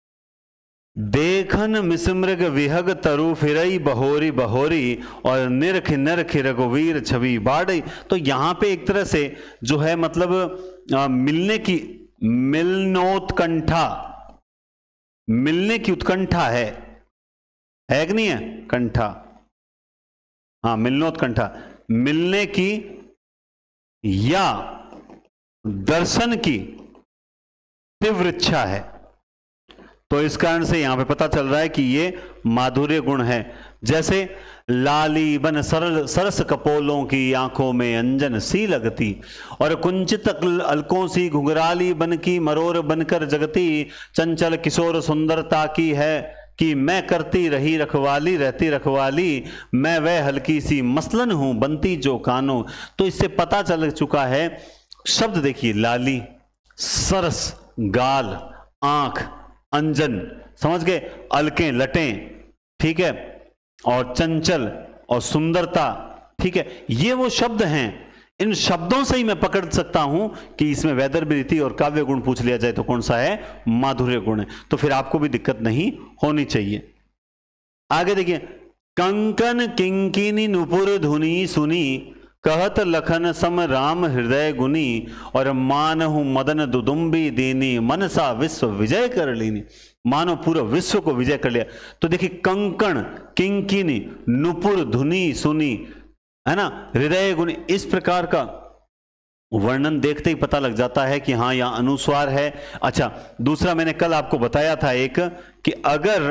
A: देखन मिसमृग विहग तरु फिरई बहोरी बहोरी और निरख नरख रघुवीर छवि बाड़ी। तो यहां पे एक तरह से जो है मतलब आ, मिलने की मिलनोत्कंठा, मिलने की उत्कंठा है, है कि नहीं है? कंठा, हाँ मिलनोत्कंठा, मिलने की या दर्शन की तीव्र इच्छा है। तो इस कारण से यहां पे पता चल रहा है कि ये माधुर्य गुण है। जैसे लाली बन सरल सरस कपोलों की आंखों में अंजन सी लगती, और कुंचित अलकों सी घुंघराली बन की मरोर बनकर जगती, चंचल किशोर सुंदरता की है कि मैं करती रही रखवाली, रहती रखवाली, मैं वह हल्की सी मसलन हूं बनती जो कानों। तो इससे पता चल चुका है, शब्द देखिए, लाली, सरस, गाल, आंख, अंजन, समझ गए, अलकें लटें, ठीक है, और चंचल और सुंदरता, ठीक है, ये वो शब्द हैं। इन शब्दों से ही मैं पकड़ सकता हूं कि इसमें वैदर्भी रीति और काव्य गुण पूछ लिया जाए तो कौन सा है? माधुर्य गुण है। तो फिर आपको भी दिक्कत नहीं होनी चाहिए। आगे देखिए, कंकन किंकिनी नुपुर धुनी सुनी, कहत लखन सम राम हृदय गुनी, और मानहु मदन दुदुम्बी दीनी, मनसा विश्व विजय कर लीनी। मानो पूरा विश्व को विजय कर लिया। तो देखिए, कंकण, किंकिनी, नुपुर धुनी सुनी, है ना, हृदय गुनी, इस प्रकार का वर्णन देखते ही पता लग जाता है कि हाँ यहां अनुस्वार है। अच्छा, दूसरा मैंने कल आपको बताया था एक, कि अगर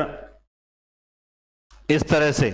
A: इस तरह से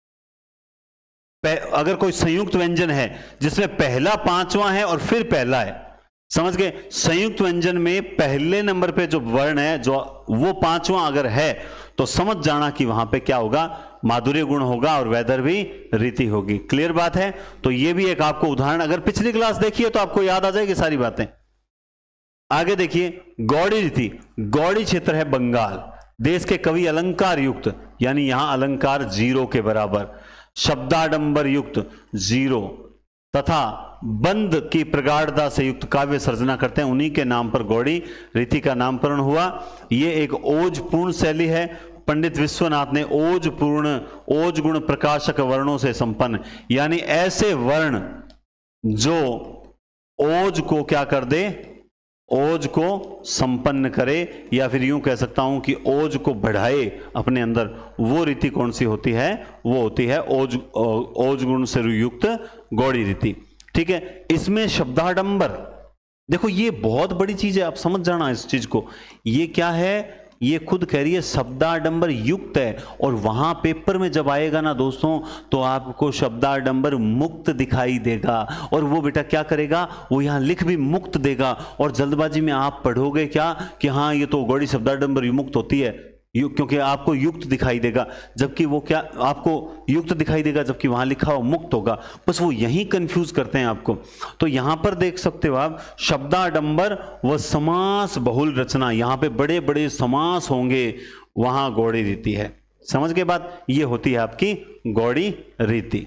A: अगर कोई संयुक्त व्यंजन है जिसमें पहला पांचवा है और फिर पहला है, समझ गए, संयुक्त व्यंजन में पहले नंबर पे जो वर्ण है जो वो पांचवा अगर है, तो समझ जाना कि वहां पे क्या होगा? माधुर्य गुण होगा और वैदर्भी रीति होगी। क्लियर बात है? तो ये भी एक आपको उदाहरण, अगर पिछली क्लास देखिए तो आपको याद आ जाएगी सारी बातें। आगे देखिए, गौड़ी रीति। गौड़ी क्षेत्र है बंगाल, देश के कवि अलंकार युक्त, यानी यहां अलंकार जीरो के बराबर, शब्दाडंबर युक्त जीरो, तथा बंद की प्रगाढ़ता से युक्त काव्य सर्जना करते हैं, उन्हीं के नाम पर गौड़ी रीति का नामकरण हुआ। ये एक ओजपूर्ण शैली है। पंडित विश्वनाथ ने ओजपूर्ण, ओज गुण प्रकाशक वर्णों से संपन्न, यानी ऐसे वर्ण जो ओज को क्या कर दे? ओज को संपन्न करे, या फिर यूं कह सकता हूं कि ओज को बढ़ाए अपने अंदर, वो रीति कौन सी होती है? वो होती है ओज ओज गुण से युक्त गौड़ी रीति। ठीक है, इसमें शब्दाडंबर, देखो ये बहुत बड़ी चीज है, आप समझ जाना इस चीज को। ये क्या है? ये खुद कह रही है शब्दाडंबर युक्त है, और वहां पेपर में जब आएगा ना दोस्तों, तो आपको शब्दाडंबर मुक्त दिखाई देगा, और वो बेटा क्या करेगा? वो यहां लिख भी मुक्त देगा, और जल्दबाजी में आप पढ़ोगे क्या कि हाँ ये तो गौड़ी शब्दाडंबर मुक्त होती है, यु, क्योंकि आपको युक्त दिखाई देगा, जबकि वो क्या आपको युक्त दिखाई देगा जबकि वहां लिखा हो मुक्त होगा। बस वो यही कंफ्यूज करते हैं आपको। तो यहां पर देख सकते हो आप, शब्दाडंबर व समास बहुल रचना, यहां पे बड़े बड़े समास होंगे, वहां गौड़ी रीति है। समझ के बाद ये होती है आपकी गौड़ी रीति।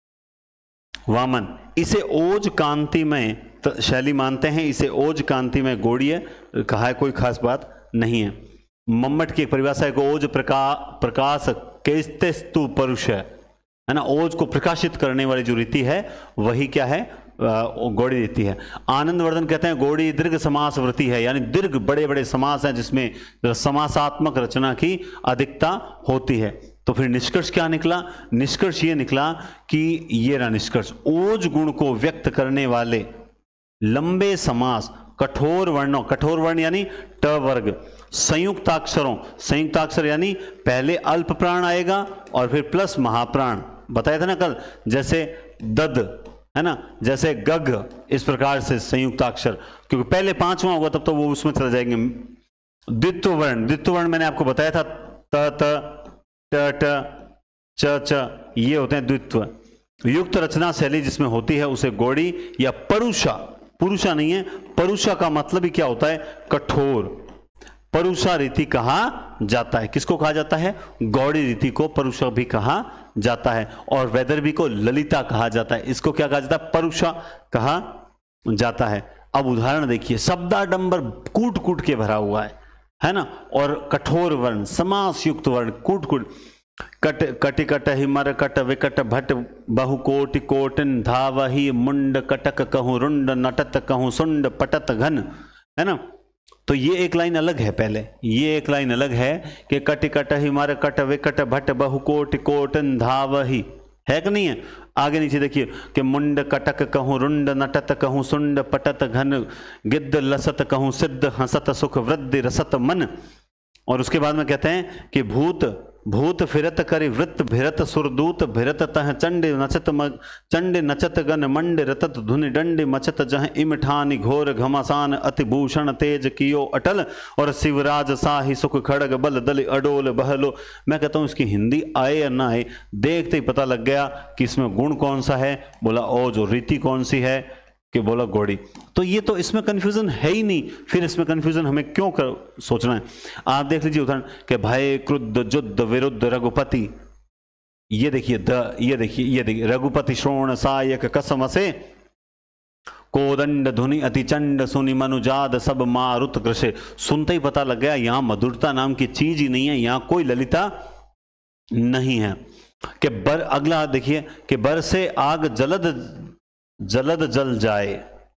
A: वामन, इसे ओज कांति में शैली मानते हैं, इसे ओज कांति में गौड़ीय कहा है, कोई खास बात नहीं है। मम्मट की एक परिभाषा है कि ओज प्रका प्रकाश कैस्तेस्तु परुष है ना, ओज को प्रकाशित करने वाली जो रीति है वही क्या है, गौड़ी रीति है। आनंदवर्धन कहते हैं गौड़ी दीर्घ समास वृत्ति है, यानी दीर्घ बड़े बड़े समास हैं जिसमें समासात्मक रचना की अधिकता होती है। तो फिर निष्कर्ष क्या निकला? निष्कर्ष ये निकला कि ये रहा निष्कर्ष, ओज गुण को व्यक्त करने वाले लंबे समास, कठोर वर्णों, कठोर वर्ण यानी ट वर्ग, संयुक्ताक्षरों, संयुक्ताक्षर यानी पहले अल्प प्राण आएगा और फिर प्लस महाप्राण, बताया था ना कल, जैसे दद है ना, जैसे गग, इस प्रकार से संयुक्ताक्षर, क्योंकि पहले पांचवा होगा तब तो वो उसमें चले जाएंगे। द्वित्व वर्ण, द्वित्व वर्ण मैंने आपको बताया था, त त ट ट च च, ये होते हैं द्वित्व। युक्त रचना शैली जिसमें होती है उसे गौड़ी या परुषा, पुरुषा नहीं है, परुषा का मतलब ही क्या होता है, कठोर, परुषा रीति कहा जाता है। किसको कहा जाता है? गौड़ी रीति को परुषा भी कहा जाता है, और वैदर्भी को ललिता कहा जाता है। इसको क्या कहा जाता है? परुषा कहा जाता है। अब उदाहरण देखिए, शब्दाडंबर कूट कूट के भरा हुआ है है ना, और कठोर वर्ण, समास युक्त वर्ण, कूट कूट, कट कटि कट हिमर कट विकट भट बहुकोटि कोटिन धावही मुंड कटक कहूं रुंड नटत कहूं सुंड पटत घन, है ना। तो ये एक लाइन अलग है, पहले ये एक लाइन अलग है कि कटि कट हिमर कट विकट भट बहुकोटि कोटिन धावही, है कि नहीं है। आगे नीचे देखिए कि मुंड कटक कहूं रुंड नटत कहूं सुंड पटत घन गिद्ध लसत कहूं सिद्ध हंसत सुख वृद्धि रसत मन। और उसके बाद में कहते हैं कि भूत भूत फिरत करि वृत्त भिरत सुरदूत भिरत तह चंड नचत चंड नचत गन मंड रतत धुनि डंड मचत जह इमठानि घोर घमासान अति भूषण तेज कियो अटल और शिवराज साहि सुख खड़ग बल दल अडोल बहलो। मैं कहता हूँ इसकी हिंदी आए या ना आए, देखते ही पता लग गया कि इसमें गुण कौन सा है, बोला ओज, और रीति कौन सी है कि बोला गौड़ी। तो ये तो इसमें कंफ्यूजन है ही नहीं, फिर इसमें कंफ्यूजन हमें क्यों कर सोचना है। आप देख लीजिए उदाहरण के भय क्रुद्ध जुद्ध विरुद्ध रघुपति, ये देखिए द, ये देखिए ये देखिए रघुपति श्रोण सायक कसम से कोदंड धुनि अतिचंड सुनि मनुजाद सब मारुत कृषे। सुनते ही पता लग गया यहाँ मधुरता नाम की चीज ही नहीं है, यहाँ कोई ललिता नहीं है। कि बर अगला देखिए कि बर से आग जलद जलद जल जाए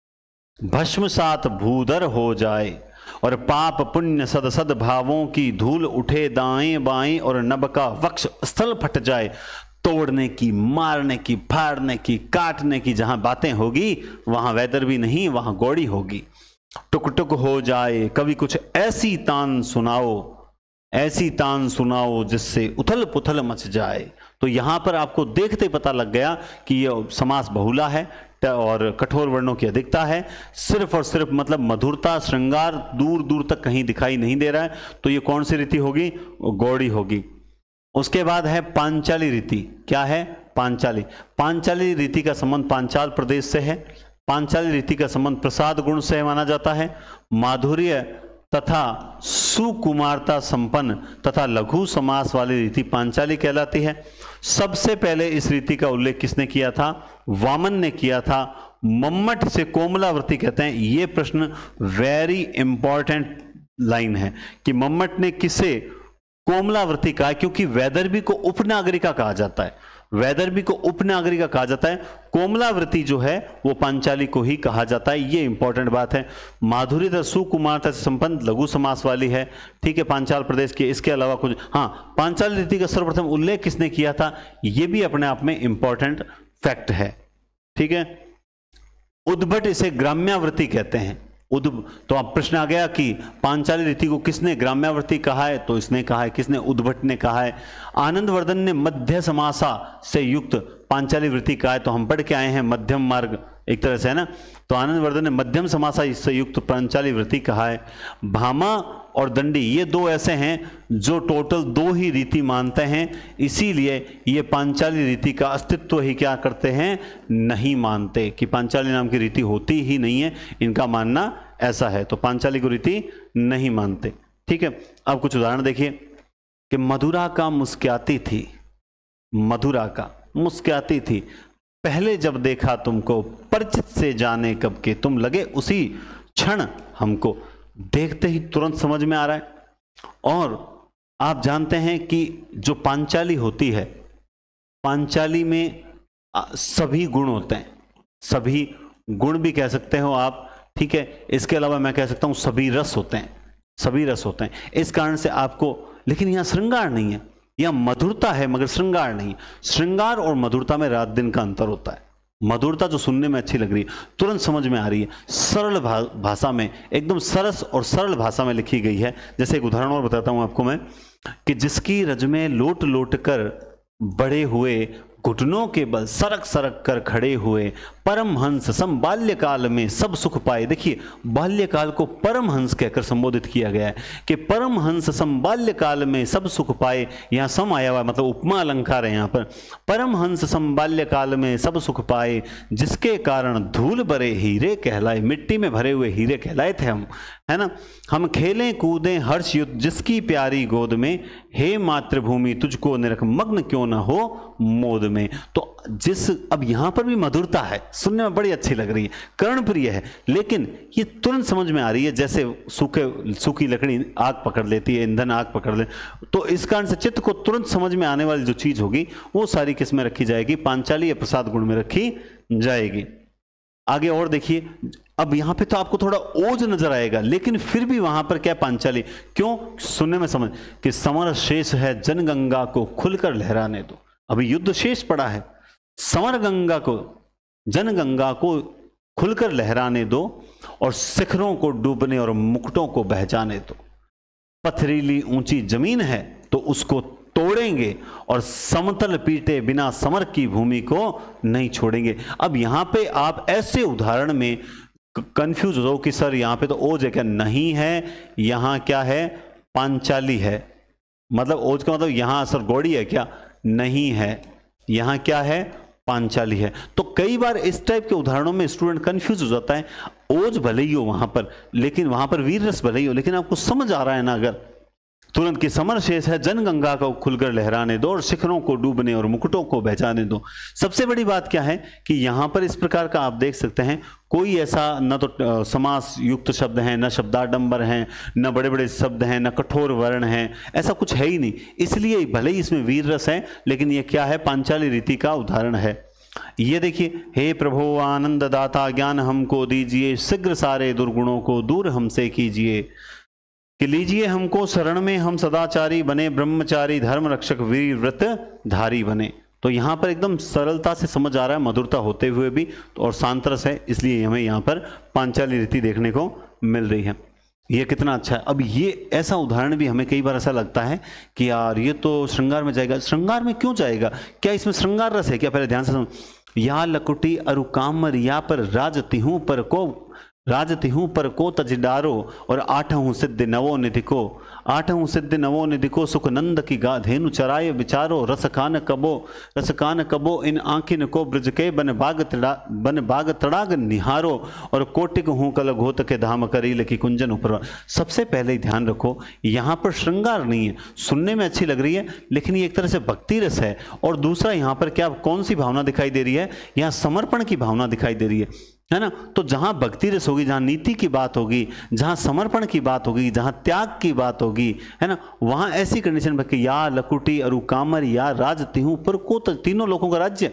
A: भस्म सात भूधर हो जाए और पाप पुण्य सद सद भावों की धूल उठे दाएं बाएं और नभ का वक्ष स्थल फट जाए। तोड़ने की, मारने की, फाड़ने की, काटने की जहां बातें होगी वहां वैदर्भी नहीं, वहां गौड़ी होगी। टुक टुक हो जाए कभी कुछ ऐसी तान सुनाओ, ऐसी तान सुनाओ जिससे उथल पुथल मच जाए। तो यहां पर आपको देखते पता लग गया कि यह समास बहुला है और कठोर वर्णों की अधिकता है। सिर्फ और सिर्फ मतलब मधुरता, श्रृंगार दूर दूर तक कहीं दिखाई नहीं दे रहा है। तो ये कौन सी रीति होगी? गौड़ी होगी। उसके बाद है पांचाली रीति। क्या है? पांचाली। पांचाली रीति का संबंध पांचाल प्रदेश से है। पांचाली रीति का संबंध प्रसाद गुण से माना जाता है। माधुर्य तथा सुकुमारता संपन्न तथा लघु समास वाली रीति पांचाली कहलाती है। सबसे पहले इस रीति का उल्लेख किसने किया था? वामन ने किया था। मम्मट से कोमलावृत्ति कहते हैं। यह प्रश्न वेरी इंपॉर्टेंट लाइन है कि मम्मट ने किसे कोमलावृत्ति कहा, क्योंकि वैदर्भी को उपनागरिका कहा जाता है। वैदर्भी को उपनागरिका कहा जाता है। कोमलावृत्ति जो है वो पांचाली को ही कहा जाता है। ये इंपॉर्टेंट बात है। माधुर्य सुकुमारता से संपन्न लघु समास वाली है। ठीक है, पांचाल प्रदेश के। इसके अलावा कुछ, हाँ, पांचाली रीति का सर्वप्रथम उल्लेख किसने किया था, ये भी अपने आप में इंपॉर्टेंट फैक्ट है। ठीक है, उद्भट इसे ग्राम्यावृत्ति कहते हैं। उद तो अब प्रश्न आ गया कि पांचाली रीति को किसने ग्राम्यावृत्ति कहा है, तो इसने कहा है। किसने? उद्भट ने कहा है। आनंदवर्धन ने मध्य समासा से युक्त पांचाली वृत्ति कहा है। तो हम पढ़ के आए हैं मध्यम मार्ग एक तरह से, है ना। तो आनंदवर्धन ने मध्यम समासा से युक्त पांचाली वृत्ति कहा है। भामा और दंडी, ये दो ऐसे हैं जो टोटल दो ही रीति मानते हैं, इसीलिए ये पांचाली रीति का अस्तित्व ही क्या करते हैं, नहीं मानते, कि पांचाली नाम की रीति होती ही नहीं है, इनका मानना ऐसा है, तो पांचाली को रीति नहीं मानते। ठीक है, अब कुछ उदाहरण देखिए कि मधुरा का मुस्कुराती थी, मधुरा का मुस्कुराती थी, पहले जब देखा तुमको परिचित से जाने कब के, तुम लगे उसी क्षण हमको, देखते ही तुरंत समझ में आ रहा है। और आप जानते हैं कि जो पांचाली होती है, पांचाली में सभी गुण होते हैं, सभी गुण भी कह सकते हो आप, ठीक है। इसके अलावा मैं कह सकता हूं सभी रस होते हैं, सभी रस होते हैं। इस कारण से आपको, लेकिन यहां श्रृंगार नहीं है, यहां मधुरता है मगर श्रृंगार नहीं। श्रृंगार और मधुरता में रात दिन का अंतर होता है। मधुरता जो सुनने में अच्छी लग रही है, तुरंत समझ में आ रही है, सरल भा, भाषा में, एकदम सरस और सरल भाषा में लिखी गई है। जैसे एक उदाहरण और बताता हूं आपको मैं, कि जिसकी रज में लोट लोट कर बड़े हुए, घुटनों के बल सरक सरक कर खड़े हुए, परमहंस सम बाल्यकाल में सब सुख पाए। देखिए बाल्यकाल को परमहंस कहकर संबोधित किया गया है कि परमहंस सम बाल्यकाल में सब सुख पाए। यहाँ सम आया हुआ मतलब उपमा अलंकार है यहाँ पर। परमहंस सम बाल्यकाल में सब सुख पाए, जिसके कारण धूल भरे हीरे कहलाए। मिट्टी में भरे हुए हीरे कहलाए थे हम, है ना। हम खेलें कूदें हर्ष युद्ध जिसकी प्यारी गोद में, हे मातृभूमि तुझको निरख मग्न क्यों ना हो मोद में। तो जिस, अब यहां पर भी मधुरता है, सुनने में बड़ी अच्छी लग रही है, कर्णप्रिय है, लेकिन ये तुरंत समझ में आ रही है, जैसे सूखे सूखी लकड़ी आग पकड़ लेती है, ईंधन आग पकड़ ले, तो इस कारण से चित्त को तुरंत समझ में आने वाली जो चीज होगी वो सारी किस में रखी जाएगी, पांचाली या प्रसाद गुण में रखी जाएगी। आगे और देखिए, अब यहां पे तो आपको थोड़ा ओज नजर आएगा, लेकिन फिर भी वहां पर क्या पांचाली, क्यों, सुनने में समझ कि समर शेष है जनगंगा को खुलकर लहराने दो। अभी युद्ध शेष पड़ा है, समर गंगा को, जनगंगा को खुलकर लहराने दो, और शिखरों को डूबने और मुकुटों को बह जाने दो। पथरीली ऊंची जमीन है तो उसको तोड़ेंगे, और समतल पीटे बिना समर की भूमि को नहीं छोड़ेंगे। अब यहां पे आप ऐसे उदाहरण में कंफ्यूज हो जाओ कि सर यहां पे तो ओज है क्या, नहीं है, यहां क्या है, पांचाली है। मतलब ओज का मतलब यहां सर गौड़ी है क्या, नहीं है, यहां क्या है, पांचाली है। तो कई बार इस टाइप के उदाहरणों में स्टूडेंट कंफ्यूज हो जाता है। ओज भले ही हो वहां पर, लेकिन वहां पर वीर रस भले ही हो, लेकिन आपको समझ आ रहा है ना अगर तुरंत की समर शेष है जनगंगा को खुलकर लहराने दो, और शिखरों को डूबने और मुकुटों को बहचाने दो। सबसे बड़ी बात क्या है कि यहां पर इस प्रकार का आप देख सकते हैं, कोई ऐसा न तो समास युक्त शब्द हैं, न शब्दाडंबर हैं, न बड़े बड़े शब्द हैं, न कठोर वर्ण हैं, ऐसा कुछ है ही नहीं। इसलिए भले ही इसमें वीर रस है, लेकिन ये क्या है, पांचाली रीति का उदाहरण है। ये देखिए, हे प्रभु आनंद दाता ज्ञान हमको दीजिए, शीघ्र सारे दुर्गुणों को दूर हमसे कीजिए, कि लीजिए हमको शरण में, हम सदाचारी बने, ब्रह्मचारी धर्म रक्षक वीर व्रत धारी बने। तो यहां पर एकदम सरलता से समझ आ रहा है, मधुरता होते हुए भी, और शांतरस है, इसलिए हमें यहां पर पांचाली रीति देखने को मिल रही है। ये कितना अच्छा है। अब ये ऐसा उदाहरण भी हमें कई बार ऐसा लगता है कि यार ये तो श्रृंगार में जाएगा। श्रृंगार में क्यों जाएगा, क्या इसमें श्रृंगार रस है क्या, पहले ध्यान से सुनो। या लकुटी अरुकामर या पर राजती हूं पर को, राजती हूं पर को तजडारो, और आठहूं सिद्ध नवो निधि को, आठहूं सिद्ध नवो निधि को, सुख नंद की गा धेनु चराय विचारो, रसखान कबो, रसखान कबो इन आंखिन को, ब्रज के बन बाग तड़ा, बन बाग तड़ाग निहारो, और कोटिक हूं कल घोत के धाम करील की कुंजन ऊपर। सबसे पहले ध्यान रखो, यहां पर श्रृंगार नहीं है, सुनने में अच्छी लग रही है, लेकिन ये एक तरह से भक्ति रस है। और दूसरा यहां पर क्या, कौन सी भावना दिखाई दे रही है, यहां समर्पण की भावना दिखाई दे रही है, है ना। तो जहां भक्ति रस होगी, जहां नीति की बात होगी, जहां समर्पण की बात होगी, जहां त्याग की बात होगी, है ना, वहां ऐसी कंडीशन कि या लकुटी अरु कामर या राज तिहु पर को, तीनों लोगों का राज्य,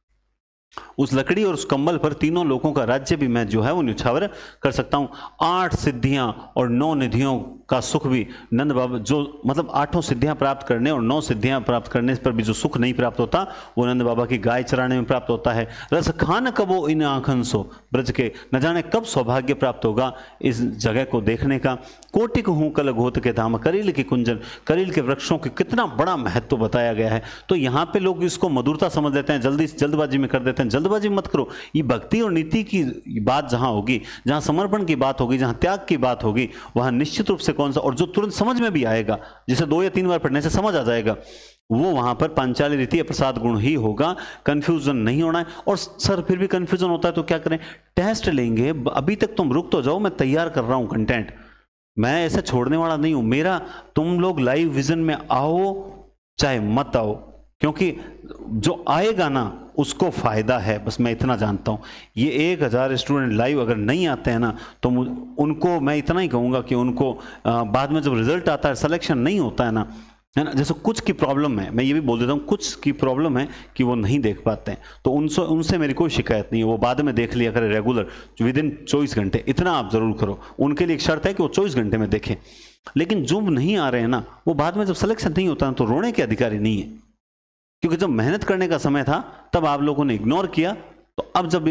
A: उस लकड़ी और उस कंबल पर तीनों लोगों का राज्य भी मैं जो है वो न्यौछावर कर सकता हूं। आठ सिद्धियां और नौ निधियों का सुख भी नंद बाबा, जो मतलब आठों सिद्धियां प्राप्त करने और नौ सिद्धियां प्राप्त करने पर भी जो सुख नहीं प्राप्त होता, वो नंद बाबा की गाय चराने में प्राप्त होता है। रस खान कबो इन आंखन सो, ब्रज के न जाने कब सौभाग्य प्राप्त होगा इस जगह को देखने का। कोटिक हूं कल घोत के धाम करील की कुंजन, करील के वृक्षों की कितना बड़ा महत्व बताया गया है। तो यहाँ पे लोग इसको मधुरता समझ लेते हैं, जल्दी जल्दबाजी में कर देते हैं, हैं, जल्दबाजी मत करो। ये भक्ति और नीति की बात जहां होगी, जहां समर्पण की बात होगी, जहां त्याग की बात होगी, वहां निश्चित रूप से कौन सा, और जो तुरंत समझ में भी आएगा, जिसे दो या तीन बार पढ़ने से समझ आ जाएगा, वो वहां पर पांचाली रीति या प्रसाद गुण ही होगा। कंफ्यूजन नहीं होना है। और सर फिर भी कंफ्यूजन होता है तो क्या करें? टेस्ट लेंगे। अभी तक तुम रुक तो जाओ, मैं तैयार कर रहा हूं कंटेंट, मैं ऐसे छोड़ने वाला नहीं हूं। मेरा तुम लोग लाइव विजन में आओ चाहे मत आओ, क्योंकि जो आएगा ना उसको फायदा है, बस मैं इतना जानता हूं। ये एक हजार स्टूडेंट लाइव अगर नहीं आते हैं ना, तो उनको मैं इतना ही कहूंगा कि उनको बाद में जब रिजल्ट आता है, सिलेक्शन नहीं होता है ना, है ना, जैसे कुछ की प्रॉब्लम है, मैं ये भी बोल देता हूँ, कुछ की प्रॉब्लम है कि वो नहीं देख पाते हैं, तो उनसे उनसे मेरी कोई शिकायत नहीं है, वो बाद में देख लिया करें रेगुलर विद इन चौबीस घंटे, इतना आप जरूर करो। उनके लिए एक शर्त है कि वो चौबीस घंटे में देखें। लेकिन जो नहीं आ रहे हैं ना, वो बाद में जब सिलेक्शन नहीं होता है तो रोने के अधिकारी नहीं है, क्योंकि जब मेहनत करने का समय था तब आप लोगों ने इग्नोर किया। तो अब जब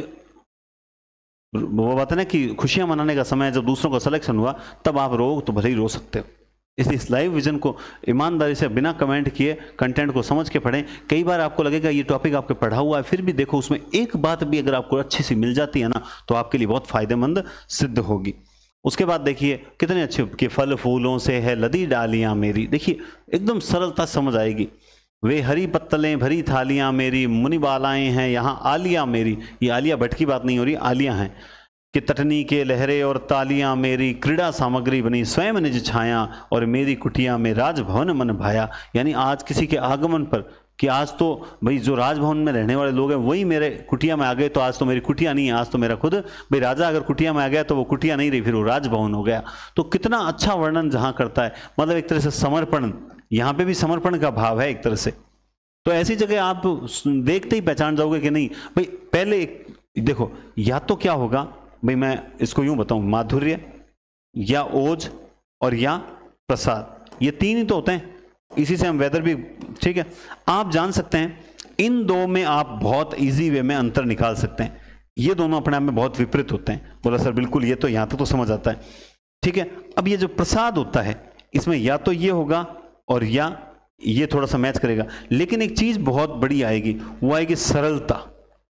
A: वो बात है ना कि खुशियां मनाने का समय, जब दूसरों का सिलेक्शन हुआ, तब आप रो तो भले ही रो सकते हो। इसलिए इस लाइव विजन को ईमानदारी से बिना कमेंट किए कंटेंट को समझ के पढ़ें। कई बार आपको लगेगा ये टॉपिक आपके पढ़ा हुआ है, फिर भी देखो उसमें एक बात भी अगर आपको अच्छी सी मिल जाती है ना, तो आपके लिए बहुत फायदेमंद सिद्ध होगी। उसके बाद देखिए कितने अच्छे कि फल फूलों से है लदी डालियां मेरी, देखिए एकदम सरलता समझ आएगी। वे हरी पत्तलें भरी थालियां मेरी, मुनि बालाएं हैं यहाँ आलिया मेरी। ये आलिया भट्ट की बात नहीं हो रही, आलिया हैं। कि तटनी के लहरे और तालियां मेरी, क्रीड़ा सामग्री बनी स्वयं निज छाया, और मेरी कुटिया में राजभवन मन भाया। यानी आज किसी के आगमन पर, कि आज तो भाई जो राजभवन में रहने वाले लोग हैं वही मेरे कुटिया में आ गए, तो आज तो मेरी कुटिया नहीं है, आज तो मेरा खुद भाई राजा अगर कुटिया में आ गया तो वो कुटिया नहीं रही, फिर वो राजभवन हो गया। तो कितना अच्छा वर्णन जहाँ करता है, मतलब एक तरह से समर्पण, यहाँ पे भी समर्पण का भाव है एक तरह से। तो ऐसी जगह आप देखते ही पहचान जाओगे कि नहीं भाई, पहले देखो या तो क्या होगा भाई, मैं इसको यूं बताऊं, माधुर्य या ओज और या प्रसाद, ये तीन ही तो होते हैं। इसी से हम वेदर भी, ठीक है, आप जान सकते हैं इन दो में आप बहुत इजी वे में अंतर निकाल सकते हैं। ये दोनों अपने आप में बहुत विपरीत होते हैं। बोला सर बिल्कुल, ये तो यहां तक तो समझ आता है, ठीक है। अब ये जो प्रसाद होता है, इसमें या तो ये होगा और या ये थोड़ा सा मैच करेगा, लेकिन एक चीज बहुत बड़ी आएगी, वो आएगी सरलता,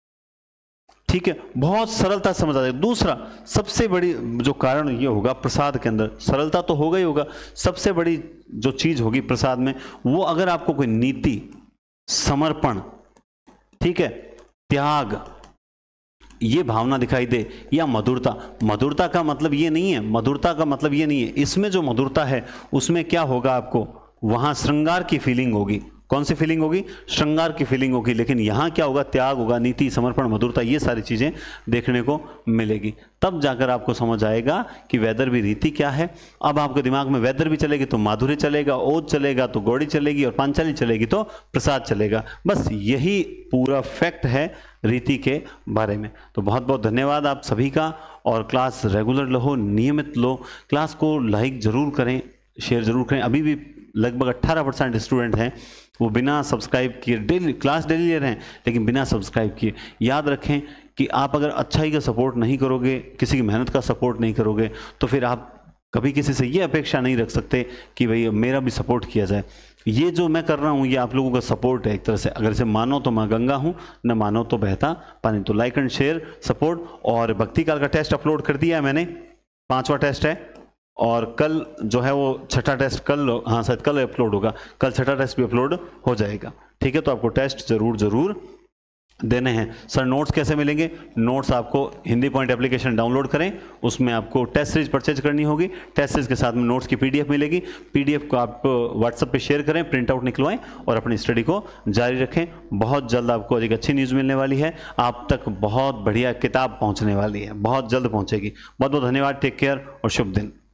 A: ठीक है, बहुत सरलता समझ आ जाएगी। दूसरा सबसे बड़ी जो कारण ये होगा प्रसाद के अंदर, सरलता तो होगा ही होगा, सबसे बड़ी जो चीज होगी प्रसाद में, वो अगर आपको कोई नीति, समर्पण, ठीक है, त्याग, ये भावना दिखाई दे, या मधुरता। मधुरता का मतलब ये नहीं है, मधुरता का मतलब ये नहीं है, इसमें जो मधुरता है उसमें क्या होगा, आपको वहां श्रृंगार की फीलिंग होगी। कौन सी फीलिंग होगी? श्रृंगार की फीलिंग होगी। लेकिन यहां क्या होगा? त्याग होगा, नीति, समर्पण, मधुरता, ये सारी चीजें देखने को मिलेगी। तब जाकर आपको समझ आएगा कि वेदर भी रीति क्या है। अब आपके दिमाग में वेदर भी चलेगी तो माधुर्य चलेगा, ओज चलेगा तो गौड़ी चलेगी, और पांचाली चलेगी तो प्रसाद चलेगा। बस यही पूरा फैक्ट है रीति के बारे में। तो बहुत बहुत धन्यवाद आप सभी का, और क्लास रेगुलर लो, नियमित लो, क्लास को लाइक जरूर करें, शेयर जरूर करें। अभी भी लगभग अट्ठारह परसेंट स्टूडेंट हैं वो बिना सब्सक्राइब किए डेली क्लास डेली ले रहे हैं, लेकिन बिना सब्सक्राइब किए। याद रखें कि आप अगर अच्छाई का सपोर्ट नहीं करोगे, किसी की मेहनत का सपोर्ट नहीं करोगे, तो फिर आप कभी किसी से ये अपेक्षा नहीं रख सकते कि भाई मेरा भी सपोर्ट किया जाए। ये जो मैं कर रहा हूँ ये आप लोगों का सपोर्ट है एक तरह से। अगर इसे मानो तो मैं गंगा हूँ, न मानो तो बहता पानी। तो लाइक एंड शेयर, सपोर्ट। और भक्ति काल का टेस्ट अपलोड कर दिया है मैंने, पांचवा टेस्ट है, और कल जो है वो छठा टेस्ट कल, हाँ शायद कल अपलोड होगा, कल छठा टेस्ट भी अपलोड हो जाएगा, ठीक है। तो आपको टेस्ट जरूर जरूर देने हैं। सर नोट्स कैसे मिलेंगे? नोट्स आपको हिंदी पॉइंट एप्लीकेशन डाउनलोड करें, उसमें आपको टेस्ट सीरीज परचेज करनी होगी, टेस्ट सीरीज के साथ में नोट्स की पीडीएफ मिलेगी। पीडीएफ को आप व्हाट्सएप पे शेयर करें, प्रिंट आउट निकलवाएं और अपनी स्टडी को जारी रखें। बहुत जल्द आपको एक अच्छी न्यूज़ मिलने वाली है, आप तक बहुत बढ़िया किताब पहुंचने वाली है, बहुत जल्द पहुंचेगी। बहुत बहुत धन्यवाद, टेक केयर और शुभ दिन।